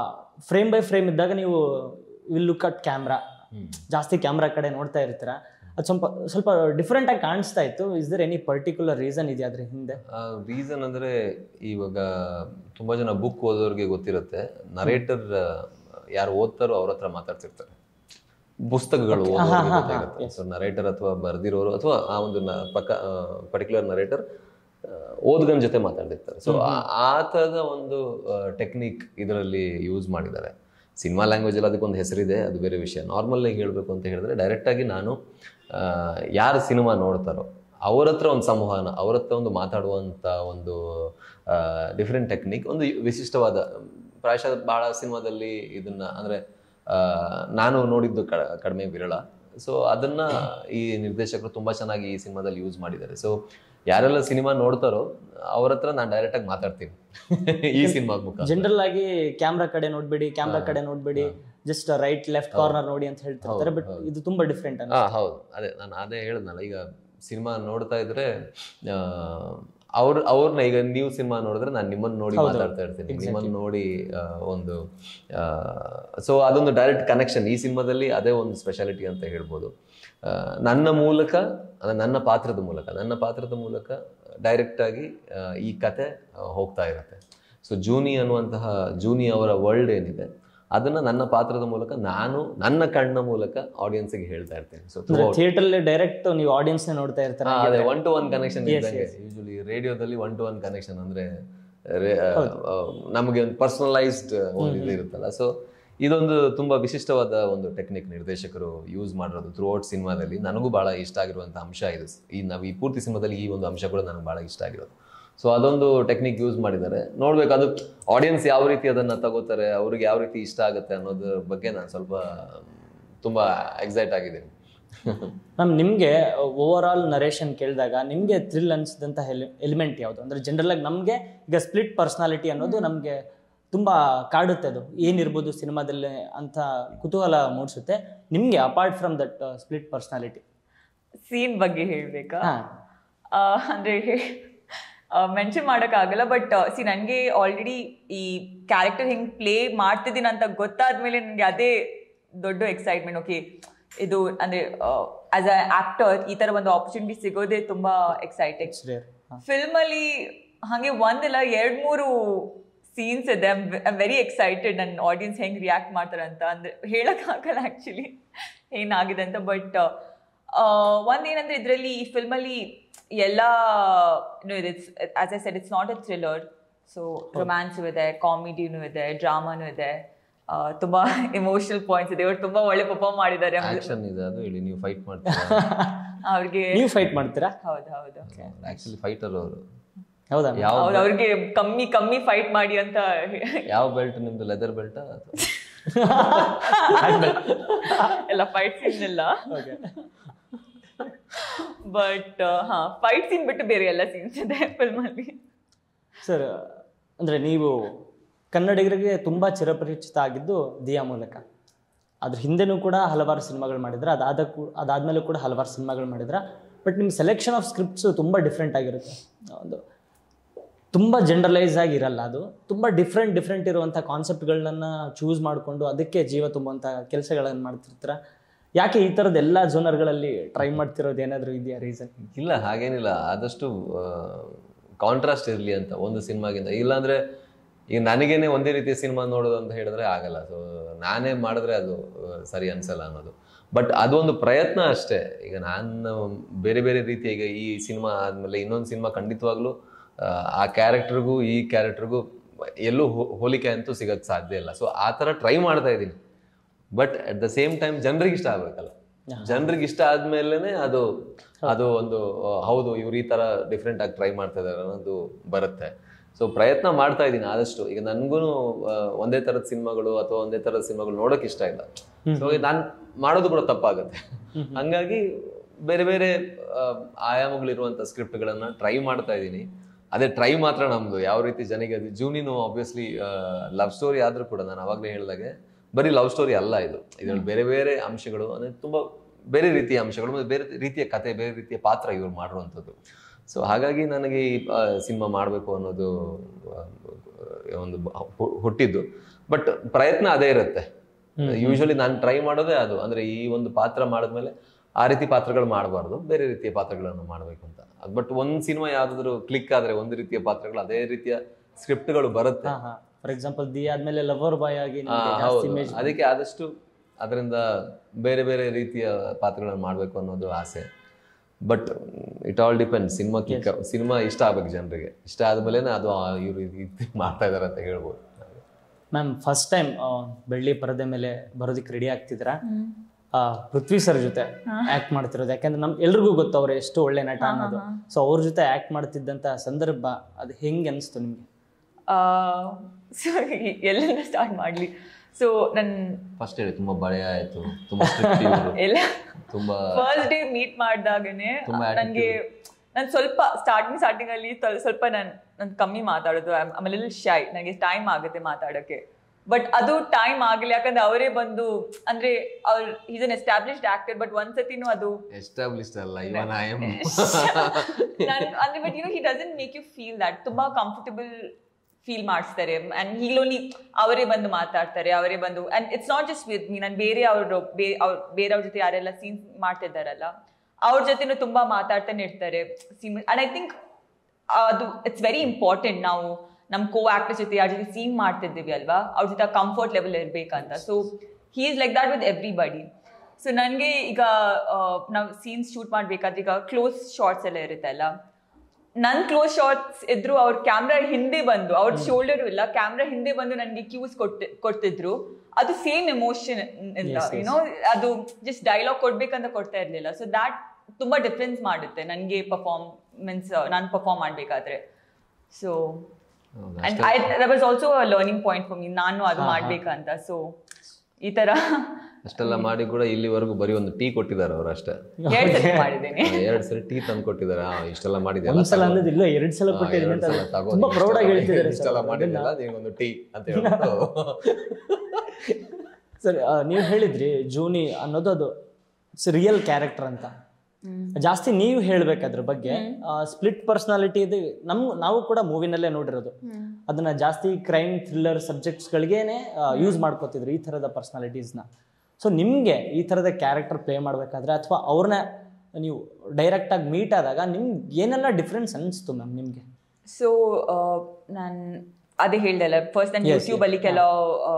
ಫ್ರೇಮ್ ಬೈ ಫ್ರೇಮ್ ಇದ್ದಾಗ ನೀವು ವಿಲ್ ಲುಕ್ ಅಟ್ ಕ್ಯಾಮ್ರಾ, ಜಾಸ್ತಿ ಕ್ಯಾಮ್ರಾ ಕಡೆ ನೋಡ್ತಾ ಇರ್ತೀರ. ಅದು ಸ್ವಲ್ಪ ಸ್ವಲ್ಪ ಡಿಫ್ರೆಂಟ್ ಆಗಿ ಕಾಣಿಸ್ತಾ ಇತ್ತು. Is there any particular reason ಇದೆಯಾ ಅದ್ರ ಹಿಂದೆ? ರೀಸನ್ ಅಂದ್ರೆ ಇವಾಗ ತುಂಬಾ ಜನ ಬುಕ್ ಓದೋರಿಗೆ ಗೊತ್ತಿರುತ್ತೆ, ನರೇಟರ್ ಯಾರು ಓದ್ತಾರೋ ಅವ್ರ ಹತ್ರ ಮಾತಾಡ್ತಿರ್ತಾರೆ, ಪುಸ್ತಕಗಳು ಓದೋರಿಗೆ ಗೊತ್ತಾಗುತ್ತೆ. ಸೊ ನರೇಟರ್ ಅಥವಾ ಬರ್ದಿರೋರು ಅಥವಾ ಆ ಒಂದು ಪಕ್ಕ ಪರ್ಟಿಕ್ಯುಲರ್ ನರೇಟರ್ ಓದ್ಗನ್ ಜೊತೆ ಮಾತಾಡ್ತಿರ್ತಾರೆ. ಸೊ ಆ ಥರದ ಒಂದು ಟೆಕ್ನಿಕ್ ಇದರಲ್ಲಿ ಯೂಸ್ ಮಾಡಿದ್ದಾರೆ. ಸಿನಿಮಾ ಲ್ಯಾಂಗ್ವೇಜ್ ಅಲ್ಲಿ ಅದಕ್ಕೊಂದು ಹೆಸರಿದೆ, ಅದು ಬೇರೆ ವಿಷಯ. ನಾರ್ಮಲ್ ಆಗಿ ಹೇಳಬೇಕು ಅಂತ ಹೇಳಿದ್ರೆ ಡೈರೆಕ್ಟ್ ಆಗಿ ನಾನು ಯಾರು ಸಿನಿಮಾ ನೋಡ್ತಾರೋ ಅವ್ರ ಹತ್ರ ಒಂದು ಸಂವಹನ, ಅವ್ರ ಹತ್ರ ಒಂದು ಮಾತಾಡುವಂಥ ಒಂದು ಡಿಫ್ರೆಂಟ್ ಟೆಕ್ನಿಕ್, ಒಂದು ವಿಶಿಷ್ಟವಾದ, ಪ್ರಾಯಶಃ ಬಹಳ ಸಿನಿಮಾದಲ್ಲಿ ಇದನ್ನ ಅಂದ್ರೆ ನಾನು ನೋಡಿದ್ದು ಕಡಿಮೆ ವಿರಳ. ಸೊ ಅದನ್ನ ಈ ನಿರ್ದೇಶಕರು ತುಂಬಾ ಚೆನ್ನಾಗಿ ಈ ಸಿನಿಮಾದಲ್ಲಿ ಯೂಸ್ ಮಾಡಿದ್ದಾರೆ. ಸೊ ಯಾರೆಲ್ಲ ಸಿನಿಮಾ ನೋಡ್ತಾರೋ ಅವ್ರ ಹತ್ರ ನಾನು ಡೈರೆಕ್ಟ್ ಆಗಿ ಮಾತಾಡ್ತೀನಿ ಈ ಸಿನಿಮಾ ಮುಖ. ಜನರಲ್ ಆಗಿ ಕ್ಯಾಮ್ರಾ ಕಡೆ ನೋಡ್ಬೇಡಿ, ಕ್ಯಾಮ್ರಾ ಕಡೆ ನೋಡ್ಬೇಡಿ, ಜಸ್ಟ್ ರೈಟ್ ಲೆಫ್ಟ್ ಕಾರ್ನರ್ ನೋಡಿ ಅಂತ ಹೇಳ್ತಿರ್ತಾರೆ. ಬಟ್ ಇದು ತುಂಬಾ ಡಿಫ್ರೆಂಟ್. ಹಾ ಹೌದು, ಅದೇ ನಾನು ಅದೇ ಹೇಳಿದ್ನಲ್ಲ, ಈಗ ಸಿನಿಮಾ ನೋಡ್ತಾ ಇದ್ರೆ ಅವ್ರ ಅವ್ರನ್ನ ಈಗ ನೀವು ಸಿನಿಮಾ ನೋಡಿದ್ರೆ ನಾನು ನಿಮ್ಮನ್ನ ನೋಡಿ ಮಾತಾಡ್ತಾ ಇರ್ತೀನಿ, ನಿಮ್ಮನ್ನ ನೋಡಿ ಒಂದು ಸೊ ಅದೊಂದು ಡೈರೆಕ್ಟ್ ಕನೆಕ್ಷನ್ ಈ ಸಿನಿಮಾದಲ್ಲಿ. ಅದೇ ಒಂದು ಸ್ಪೆಷಾಲಿಟಿ ಅಂತ ಹೇಳ್ಬೋದು. ನನ್ನ ಮೂಲಕ, ನನ್ನ ಪಾತ್ರದ ಮೂಲಕ ನನ್ನ ಪಾತ್ರದ ಮೂಲಕ ಡೈರೆಕ್ಟ್ ಆಗಿ ಈ ಕತೆ ಹೋಗ್ತಾ ಇರುತ್ತೆ. ಸೊ ಜೂನಿ ಅನ್ನುವಂತಹ ಜೂನಿ ಅವರ ವರ್ಲ್ಡ್ ಏನಿದೆ ಅದನ್ನ ನನ್ನ ಪಾತ್ರದ ಮೂಲಕ ನಾನು ನನ್ನ ಕಣ್ಣ ಮೂಲಕ ಆಡಿಯನ್ಸ್ಗೆ ಹೇಳ್ತಾ ಇರ್ತೇನೆ. ಸೊ ಥಿಯೇಟರ್ ಡೈರೆಕ್ಟ್ ನೀವು ಆಡಿಯನ್ಸ್ ನೋಡ್ತಾ ಇರ್ತಾರೆ. ಅದೇ ಒನ್ ಟು ಒನ್ ಕನೆಕ್ಷನ್ ಇದ್ದಂಗೆ. ಯೂಶಲಿ ರೇಡಿಯೋದಲ್ಲಿ ಒನ್ ಟು ಒನ್ ಕನೆಕ್ಷನ್ ಅಂದ್ರೆ ನಮಗೆ ಒಂದು ಪರ್ಸನಲೈಸ್ಡ್ ಒಂದು ಇದು ಇರುತ್ತಲ್ಲ. ಸೊ ಇದೊಂದು ತುಂಬಾ ವಿಶಿಷ್ಟವಾದ ಒಂದು ಟೆಕ್ನಿಕ್ ನಿರ್ದೇಶಕರು ಯೂಸ್ ಮಾಡಿರೋದು ಥ್ರೂ ಔಟ್ ಸಿನಿಮಾದಲ್ಲಿ. ನನಗೂ ಬಹಳ ಇಷ್ಟ ಆಗಿರುವಂತಹ ಅಂಶ ಇದು. ಈ ನಾವು ಈ ಪೂರ್ತಿ ಸಿನಿಮಾದಲ್ಲಿ ಈ ಒಂದು ಅಂಶ ಕೂಡ ನನಗೆ ಬಹಳ ಇಷ್ಟ ಆಗಿರೋದು. ಸೊ ಅದೊಂದು ಟೆಕ್ನಿಕ್ ಯೂಸ್ ಮಾಡಿದ್ದಾರೆ. ನೋಡ್ಬೇಕು ಅದು ಆಡಿಯನ್ಸ್ ಯಾವ ರೀತಿ ಅದನ್ನ ತಗೋತಾರೆ, ಅವ್ರಿಗೆ ಯಾವ ರೀತಿ ಇಷ್ಟ ಆಗುತ್ತೆ ಅನ್ನೋದ್ರ ಬಗ್ಗೆ ನಾನು ಸ್ವಲ್ಪ ತುಂಬಾ ಎಕ್ಸೈಟ್ ಆಗಿದ್ದೀನಿ. ಮ್ಯಾಮ್, ನಿಮಗೆ ಓವರ್ ಆಲ್ ನರೇಷನ್ ಕೇಳಿದಾಗ ನಿಮಗೆ ಥ್ರಿಲ್ ಅನಿಸಿದಂಥ ಎಲಿಮೆಂಟ್ ಯಾವುದು? ಅಂದರೆ ಜನರಲ್ ಆಗಿ ನಮಗೆ ಈಗ ಸ್ಪ್ಲಿಟ್ ಪರ್ಸ್ನಾಲಿಟಿ ಅನ್ನೋದು ನಮಗೆ ತುಂಬ ಕಾಡುತ್ತೆ, ಅದು ಏನಿರ್ಬೋದು ಸಿನಿಮಾದಲ್ಲಿ ಅಂತ ಕುತೂಹಲ ಮೂಡಿಸುತ್ತೆ. ನಿಮಗೆ apart from that split personality scene ಬಗ್ಗೆ ಹೇಳಬೇಕಾ? ಅಂದರೆ ಮೆನ್ಷನ್ ಮಾಡೋಕ್ಕಾಗಲ್ಲ. ಬಟ್ ಸಿ ನನಗೆ ಆಲ್ರೆಡಿ ಈ ಕ್ಯಾರೆಕ್ಟರ್ ಹಿಂಗೆ ಪ್ಲೇ ಮಾಡ್ತಿದ್ದೀನಿ ಅಂತ ಗೊತ್ತಾದ್ಮೇಲೆ ನನಗೆ ಅದೇ ದೊಡ್ಡ ಎಕ್ಸೈಟ್ಮೆಂಟ್. ಓಕೆ, ಇದು ಅಂದರೆ ಆಸ್ ಅ ಆಕ್ಟರ್ ಈ ಥರ ಒಂದು ಆಪರ್ಚುನಿಟಿ ಸಿಗೋದೇ ತುಂಬ ಎಕ್ಸೈಟಿಂಗ್. ಫಿಲ್ಮಲ್ಲಿ ಹಾಗೆ ಒಂದಿಲ್ಲ ಎರಡು ಮೂರು ಸೀನ್ಸ್ ಇದೆ. ಐ ಆಮ್ ವೆರಿ ಎಕ್ಸೈಟೆಡ್ ನನ್ನ ಆಡಿಯನ್ಸ್ ಹೆಂಗೆ ರಿಯಾಕ್ಟ್ ಮಾಡ್ತಾರೆ ಅಂತ. ಅಂದರೆ ಹೇಳೋಕ್ಕಾಗಲ್ಲ ಆ್ಯಕ್ಚುಲಿ ಏನಾಗಿದೆ ಅಂತ. ಬಟ್ ಒಂದೇನಂದರೆ ಇದರಲ್ಲಿ ಈ ಫಿಲ್ಮಲ್ಲಿ ಎಲ್ಲ it's as I said it's not a thriller. So romance ಇದೆ, ಕಾಮಿಡಿನೂ ಇದೆ, ಡ್ರಾಮಾನೂ ಇದೆ, ತುಂಬಾ ಇಮೋಷನಲ್ ಪಾಯಿಂಟ್ಸ್ ಇದೆ. ಇವ್ರು ತುಂಬಾ ಒಳ್ಳೆ ಪರ್ಫಾರ್ಮ್ ಮಾಡಿದ್ದಾರೆ. ಆಕ್ಷನ್ ಇದೆ, ಅದು ಹೇಳಿ ನೀವು ಫೈಟ್ ಮಾಡ್ತೀರಾ? ಅವ್ರಿಗೆ ನೀವು ಫೈಟ್ ಮಾಡ್ತೀರಾ? ಹೌದು ಹೌದು, ಆಕ್ಚುಲಿ ಫೈಟರ್ ಅವರು. ಹೌದಾ? ಹೌದು, ಅವ್ರಿಗೆ ಕಮ್ಮಿ ಕಮ್ಮಿ ಫೈಟ್ ಮಾಡಿ ಅಂತ. ಯಾವ ಬೆಲ್ಟ್ ನಿಮ್ದು? ಲೆದರ್ ಬೆಲ್ಟಾ? ಎಲ್ಲ ಫೈಟ್ ಸೀನ್ ಎಲ್ಲ. ಬಟ್ ಹಾ, ಫೈಟ್ ಸೀನ್ ಬಿಟ್ಟು ಬೇರೆ ಎಲ್ಲ ಸೀನ್ಸ್ ಇದೆ ಫಿಲ್ಮಲ್ಲಿ. ಸರ್, ಅಂದರೆ ನೀವು ಕನ್ನಡಿಗರಿಗೆ ತುಂಬ ಚಿರಪರಿಚಿತ ಆಗಿದ್ದು ದಿಯಾ ಮೂಲಕ. ಅದ್ರ ಹಿಂದೆನೂ ಕೂಡ ಹಲವಾರು ಸಿನಿಮಾಗಳು ಮಾಡಿದ್ರೆ, ಅದಾದ ಅದಾದಮೇಲೂ ಕೂಡ ಹಲವಾರು ಸಿನಿಮಾಗಳು ಮಾಡಿದ್ರೆ. ಬಟ್ ನಿಮ್ಮ ಸೆಲೆಕ್ಷನ್ ಆಫ್ ಸ್ಕ್ರಿಪ್ಟ್ಸು ತುಂಬ ಡಿಫ್ರೆಂಟ್ ಆಗಿರುತ್ತೆ. ಒಂದು ತುಂಬ ಜನರಲೈಸ್ ಆಗಿರಲ್ಲ, ಅದು ತುಂಬ ಡಿಫ್ರೆಂಟ್ ಡಿಫ್ರೆಂಟ್ ಇರುವಂಥ ಕಾನ್ಸೆಪ್ಟ್ಗಳನ್ನ ಚೂಸ್ ಮಾಡಿಕೊಂಡು ಅದಕ್ಕೆ ಜೀವ ತುಂಬುವಂಥ ಕೆಲಸಗಳನ್ನು ಮಾಡ್ತಿರ್ತೀರ. ಯಾಕೆ ಈ ಥರದ್ದು ಎಲ್ಲ ಜೋನರ್ಗಳಲ್ಲಿ ಟ್ರೈ ಮಾಡ್ತಿರೋದು ಏನಾದರೂ ಇದೆಯಾ ರೀಸನ್? ಇಲ್ಲ, ಹಾಗೇನಿಲ್ಲ. ಆದಷ್ಟು ಕಾಂಟ್ರಾಸ್ಟ್ ಇರಲಿ ಅಂತ ಒಂದು ಸಿನಿಮಾಗಿಂತ. ಇಲ್ಲಾಂದರೆ ಈಗ ನನಗೇನೆ ಒಂದೇ ರೀತಿಯ ಸಿನಿಮಾ ನೋಡೋದು ಅಂತ ಹೇಳಿದ್ರೆ ಆಗಲ್ಲ. ಸೊ ನಾನೇ ಮಾಡಿದ್ರೆ ಅದು ಸರಿ ಅನ್ಸಲ್ಲ ಅನ್ನೋದು. ಬಟ್ ಅದೊಂದು ಪ್ರಯತ್ನ ಅಷ್ಟೇ. ಈಗ ನಾನು ಬೇರೆ ಬೇರೆ ರೀತಿಯ, ಈಗ ಈ ಸಿನಿಮಾ ಆದಮೇಲೆ ಇನ್ನೊಂದು ಸಿನಿಮಾ ಖಂಡಿತವಾಗ್ಲೂ ಆ ಕ್ಯಾರೆಕ್ಟರ್ಗೂ ಈ ಕ್ಯಾರೆಕ್ಟರ್ಗೂ ಎಲ್ಲೂ ಹೋಲಿಕೆ ಅಂತೂ ಸಿಗೋಕ್ಕೆ ಸಾಧ್ಯ ಇಲ್ಲ. ಸೊ ಆ ಥರ ಟ್ರೈ ಮಾಡ್ತಾ ಇದ್ದೀನಿ. But at the same time ಜನರಿಗೆ ಇಷ್ಟ ಆಗ್ಬೇಕಲ್ಲ. ಜನರಿಗೆ ಇಷ್ಟ ಆದ್ಮೇಲೆ ಅದು ಅದು ಒಂದು ಹೌದು ಇವ್ರು ಈ ಥರ ಡಿಫ್ರೆಂಟ್ ಆಗಿ ಟ್ರೈ ಮಾಡ್ತಾ ಇದ್ದಾರೆ ಅನ್ನೋದು ಬರುತ್ತೆ. ಸೊ ಪ್ರಯತ್ನ ಮಾಡ್ತಾ ಇದ್ದೀನಿ ಆದಷ್ಟು. ಈಗ ನನಗೂ ಒಂದೇ ಥರದ ಸಿನಿಮಾಗಳು ಅಥವಾ ಒಂದೇ ಥರದ ಸಿನಿಮಾಗಳು ನೋಡೋಕೆ ಇಷ್ಟ ಇಲ್ಲ. ಸೊ ನಾನು ಮಾಡೋದು ಕೂಡ ತಪ್ಪಾಗುತ್ತೆ. ಹಂಗಾಗಿ ಬೇರೆ ಬೇರೆ ಆಯಾಮಗಳಿರುವಂಥ ಸ್ಕ್ರಿಪ್ಟ್ಗಳನ್ನು ಟ್ರೈ ಮಾಡ್ತಾ ಇದ್ದೀನಿ. ಅದೇ ಟ್ರೈ ಮಾತ್ರ ನಮ್ಮದು. ಯಾವ ರೀತಿ ಜನಕ್ಕೆ ಅದು ಜೂನಿನೂ ಆಬ್ವಿಯಸ್ಲಿ ಲವ್ ಸ್ಟೋರಿ ಆದರೂ ಕೂಡ ನಾನು ಅವಾಗಲೇ ಹೇಳಿದಾಗೆ ಬರೀ ಲವ್ ಸ್ಟೋರಿ ಅಲ್ಲ ಇದು. ಇದರಲ್ಲಿ ಬೇರೆ ಬೇರೆ ಅಂಶಗಳು, ಅಂದರೆ ತುಂಬ ಬೇರೆ ರೀತಿಯ ಅಂಶಗಳು ಮತ್ತು ಬೇರೆ ರೀತಿಯ ಕತೆ, ಬೇರೆ ರೀತಿಯ ಪಾತ್ರ ಇವ್ರು ಮಾಡಿರುವಂಥದ್ದು. ಸೊ ಹಾಗಾಗಿ ನನಗೆ ಈ ಸಿನಿಮಾ ಮಾಡಬೇಕು ಅನ್ನೋದು ಒಂದು ಹುಟ್ಟಿದ್ದು. ಬಟ್ ಪ್ರಯತ್ನ ಅದೇ ಇರುತ್ತೆ. ಯೂಶಲಿ ನಾನು ಟ್ರೈ ಮಾಡೋದೇ ಅದು. ಅಂದರೆ ಈ ಒಂದು ಪಾತ್ರ ಮಾಡಿದ್ಮೇಲೆ ಆ ರೀತಿ ಪಾತ್ರಗಳು ಮಾಡಬಾರ್ದು, ಬೇರೆ ರೀತಿಯ ಪಾತ್ರಗಳನ್ನು ಮಾಡಬೇಕು ಅಂತ. ಬಟ್ ಒಂದ್ ಸಿನಿಮಾ ಯಾವ್ದಾದ್ರು ಕ್ಲಿಕ್ ಆದ್ರೆ ಒಂದು ರೀತಿಯ ಪಾತ್ರಗಳು ಅದೇ ರೀತಿಯ ಸ್ಕ್ರಿಪ್ಟ್ಗಳು ಬರುತ್ತೆ. ಫಾರ್ ಎಕ್ಸಾಂಪಲ್ ದಿ ಆದ್ಮೇಲೆ ಲವರ್ ಬಾಯ್ ಆಗಿ ಅದಕ್ಕೆ ಆದಷ್ಟು ಅದರಿಂದ ಬೇರೆ ಬೇರೆ ರೀತಿಯ ಪಾತ್ರಗಳನ್ನು ಮಾಡಬೇಕು ಅನ್ನೋದು ಆಸೆ. But it all depend cinema click cinema ಇಷ್ಟ ಆಗ್ಬೇಕು ಜನರಿಗೆ, ಇಷ್ಟ ಆದ್ಮೇಲೆ ಅದು ಇವ್ರು ಇದು ಮಾಡ್ತಾ ಇದಾರೆ ಅಂತ ಹೇಳ್ಬೋದು. ಮ್ಯಾಮ್ ಫಸ್ಟ್ ಟೈಮ್ ಬೆಳ್ಳಿ ಪರದೆ ಮೇಲೆ ಬರೋದಕ್ಕೆ ರೆಡಿ ಆಗ್ತಿದ್ರ ಪೃಥ್ವಿ ಸರ್ ಜೊತೆ ಆಕ್ಟ್ ಮಾಡ್ತಿರೋದು, ಯಾಕಂದ್ರೆ ನಮ್ ಎಲ್ರಿಗೂ ಗೊತ್ತು ಅವ್ರು ಎಷ್ಟು ಒಳ್ಳೆ ನಟ ಅನ್ನೋದು. ಸೊ ಅವ್ರ ಜೊತೆ ಆಕ್ಟ್ ಮಾಡ್ತಿದ್ದಂತ ಸಂದರ್ಭ ಅದು ಹೆಂಗೆ ಅನಿಸ್ತು ನಿಮ್ಗೆ? ಸೊ ಎಲ್ಲಿಂದ ಸ್ಟಾರ್ಟ್ ಮಾಡ್ಲಿ? ಸೊ ನನ್ ಫಸ್ಟ್ ಹೇಳಿ ತುಂಬಾ ಭಯ ಆಯ್ತು, ತುಂಬಾ ಎಲ್ಲ ತುಂಬಾ ಫಸ್ಟ್ ಡೇ ಮೀಟ್ ಮಾಡಿದಾಗನೆ ನನ್ಗೆ ನಾನು ಸ್ವಲ್ಪ ಸ್ಟಾರ್ಟಿಂಗ್ ಸ್ಟಾರ್ಟಿಂಗ್ ಅಲ್ಲಿ ಸ್ವಲ್ಪ ನಾನು ನಾನು ಕಮ್ಮಿ ಮಾತಾಡೋದು, ಆಮೇಲೆ ಶೈ, ನನಗೆ ಟೈಮ್ ಆಗುತ್ತೆ ಮಾತಾಡೋಕ್ಕೆ. ಬಟ್ ಅದು ಟೈಮ್ ಆಗಿಲ್ಲ, ಯಾಕಂದ್ರೆ ಅವರೇ ಬಂದು ಅಂದ್ರೆ ಅವ್ರು is an established actor, but ಒಂದ್ಸತಿನೂ ಅದು ಎಸ್ಟಾಬ್ಲಿಷ್ಡ್ ಅಲ್ಲ ಇವನ್ ಐ ಆಮ್ ಅಂದ್ರೆ but you know he doesn't make you feel that, ತುಂಬಾ ಕಂಫರ್ಟಬಲ್ ಫೀಲ್ ಮಾಡಿಸ್ತಾರೆ. ಅಂಡ್ ಹೀಲೋನಿ ಅವರೇ ಬಂದು ಮಾತಾಡ್ತಾರೆ, ಅವರೇ ಬಂದು. And it's not just with me, ನಾನು ಬೇರೆ ಅವರು ಬೇರೆಯವ್ರ ಜೊತೆ ಯಾರೆಲ್ಲ ಸೀನ್ ಮಾಡ್ತಿದ್ದಾರಲ್ಲ ಅವ್ರ ಜೊತೆನೂ ತುಂಬಾ ಮಾತಾಡ್ತಾನೆ ಇರ್ತಾರೆ. ಅಂಡ್ ಐ ಥಿಂಕ್ ಅದು ಇಟ್ಸ್ ವೆರಿ ಇಂಪಾರ್ಟೆಂಟ್. ನಾವು ನಮ್ ಕೋ ಆಕ್ಟರ್ ಜೊತೆ ಯಾರ ಜೊತೆ ಸೀನ್ ಮಾಡ್ತಿದ್ದೀವಿ ಅಲ್ವಾ, ಅವ್ರ ಜೊತೆ ಕಂಫರ್ಟ್ ಲೆವೆಲ್ ಇರ್ಬೇಕಂತ. So he is like that with everybody. So ನನಗೆ ಈಗ ನಾವು ಸೀನ್ಸ್ ಶೂಟ್ ಮಾಡ್ಬೇಕಾದ್ರೆ ಈಗ ಕ್ಲೋಸ್ ಶಾರ್ಟ್ಸ್ ಎಲ್ಲ ಇರುತ್ತೆ ಅಲ್ಲ, ನನ್ ಕ್ಲೋಸ್ ಶಾರ್ಟ್ಸ್ ಇದ್ರು ಅವ್ರ ಕ್ಯಾಮ್ರಾ ಹಿಂದೆ ಬಂದು, ಅವ್ರ ಶೋಲ್ಡರ್ ಇಲ್ಲ, ಕ್ಯಾಮ್ರಾ ಹಿಂದೆ ಬಂದು ನನ್ಗೆ ಕ್ಯೂಸ್ ಕೊಡ್ತಿ ಕೊಡ್ತಿದ್ರು. ಅದು ಸೇಮ್ ಎಮೋಷನ್ ಇಲ್ಲ, ಯುನೋ ಅದು ಜಸ್ಟ್ ಡೈಲಾಗ್ ಕೊಡ್ಬೇಕಂತ ಕೊಡ್ತಾ ಇರ್ಲಿಲ್ಲ. ಸೊ ದ್ಯಾಟ್ ತುಂಬಾ ಡಿಫ್ರೆನ್ಸ್ ಮಾಡುತ್ತೆ ನನಗೆ ಪರ್ಫಾರ್ಮೆನ್ಸ್ ನಾನು ಪರ್ಫಾರ್ಮ್ ಮಾಡ್ಬೇಕಾದ್ರೆ. So and I that was also a learning point for me, ನಾನು ಅದು ಮಾಡ್ಬೇಕಂತ. ಸೊ ಈ ತರ ಅಷ್ಟೆಲ್ಲ ಮಾಡಿ ಕೂಡ ಇಲ್ಲಿವರೆಗೂ ಬರೀ ಒಂದು ಟೀ ಕೊಟ್ಟಿದ್ದಾರೆ ಅವ್ರು ಅಷ್ಟೇ. ಮಾಡಿದ್ದೇನೆ, ಎರಡ್ ಸಲ ಟೀ ತಂದು ಕೊಟ್ಟಿದ್ದಾರೆ. ಇಷ್ಟೆಲ್ಲ ಮಾಡಿದೆ, ಒಂದ್ಸಲ ಅನ್ನೋದಿಲ್ಲ ಎರಡ್ ಸಲ ಕೊಟ್ಟಿದ್ದೀನಿ ಅಂತ ತುಂಬಾ ಪ್ರೌಡ್ ಆಗಿ ಹೇಳ್ತಿದ್ದಾರೆ. ಇಷ್ಟೆಲ್ಲ ಮಾಡಿದ್ನಲ್ಲ ನಿಂಗೊಂದು ಟೀ ಅಂತ ಹೇಳ್ಬಿಟ್ಟು. ಸರಿ, ನೀವು ಹೇಳಿದ್ರಿ ಜೂನಿ ಅನ್ನೋದು ಅದು ರಿಯಲ್ ಕ್ಯಾರೆಕ್ಟರ್ ಅಂತ. ಜಾಸ್ತಿ ನೀವು ಹೇಳ್ಬೇಕು ಅದ್ರ ಬಗ್ಗೆ. ಸ್ಪ್ಲಿಟ್ ಪರ್ಸನಾಲಿಟಿ ಇದು ನಮ್ ನಾವು ಕೂಡ ಮೂವಿನಲ್ಲೇ ನೋಡಿರೋದು. ಅದನ್ನ ಜಾಸ್ತಿ ಕ್ರೈಮ್ ಥ್ರಿಲ್ಲರ್ ಸಬ್ಜೆಕ್ಟ್ಸ್ ಗಳಿಗೇನೆ ಯೂಸ್ ಮಾಡ್ಕೋತಿದ್ರು ಈ ತರದ ಪರ್ಸನಾಲಿಟೀಸ್ನ. ಸೊ ನಿಮ್ಗೆ ಈ ತರದ ಕ್ಯಾರೆಕ್ಟರ್ ಪ್ಲೇ ಮಾಡ್ಬೇಕಾದ್ರೆ ಅಥವಾ ಅವ್ರನ್ನ ನೀವು ಡೈರೆಕ್ಟ್ ಆಗಿ ಮೀಟ್ ಆದಾಗ ನಿಮ್ಗೆ ಏನೆಲ್ಲ ಡಿಫ್ರೆನ್ಸ್ ಅನಿಸ್ತು ಮ್ಯಾಮ್ ನಿಮ್ಗೆ? ಸೊ ನಾನು ಅದೇ ಹೇಳ್ದಲ್ಲ, ಫಸ್ಟ್ ನಾನು ಯೂಟ್ಯೂಬ್ ಅಲ್ಲಿ ಕೆಲವು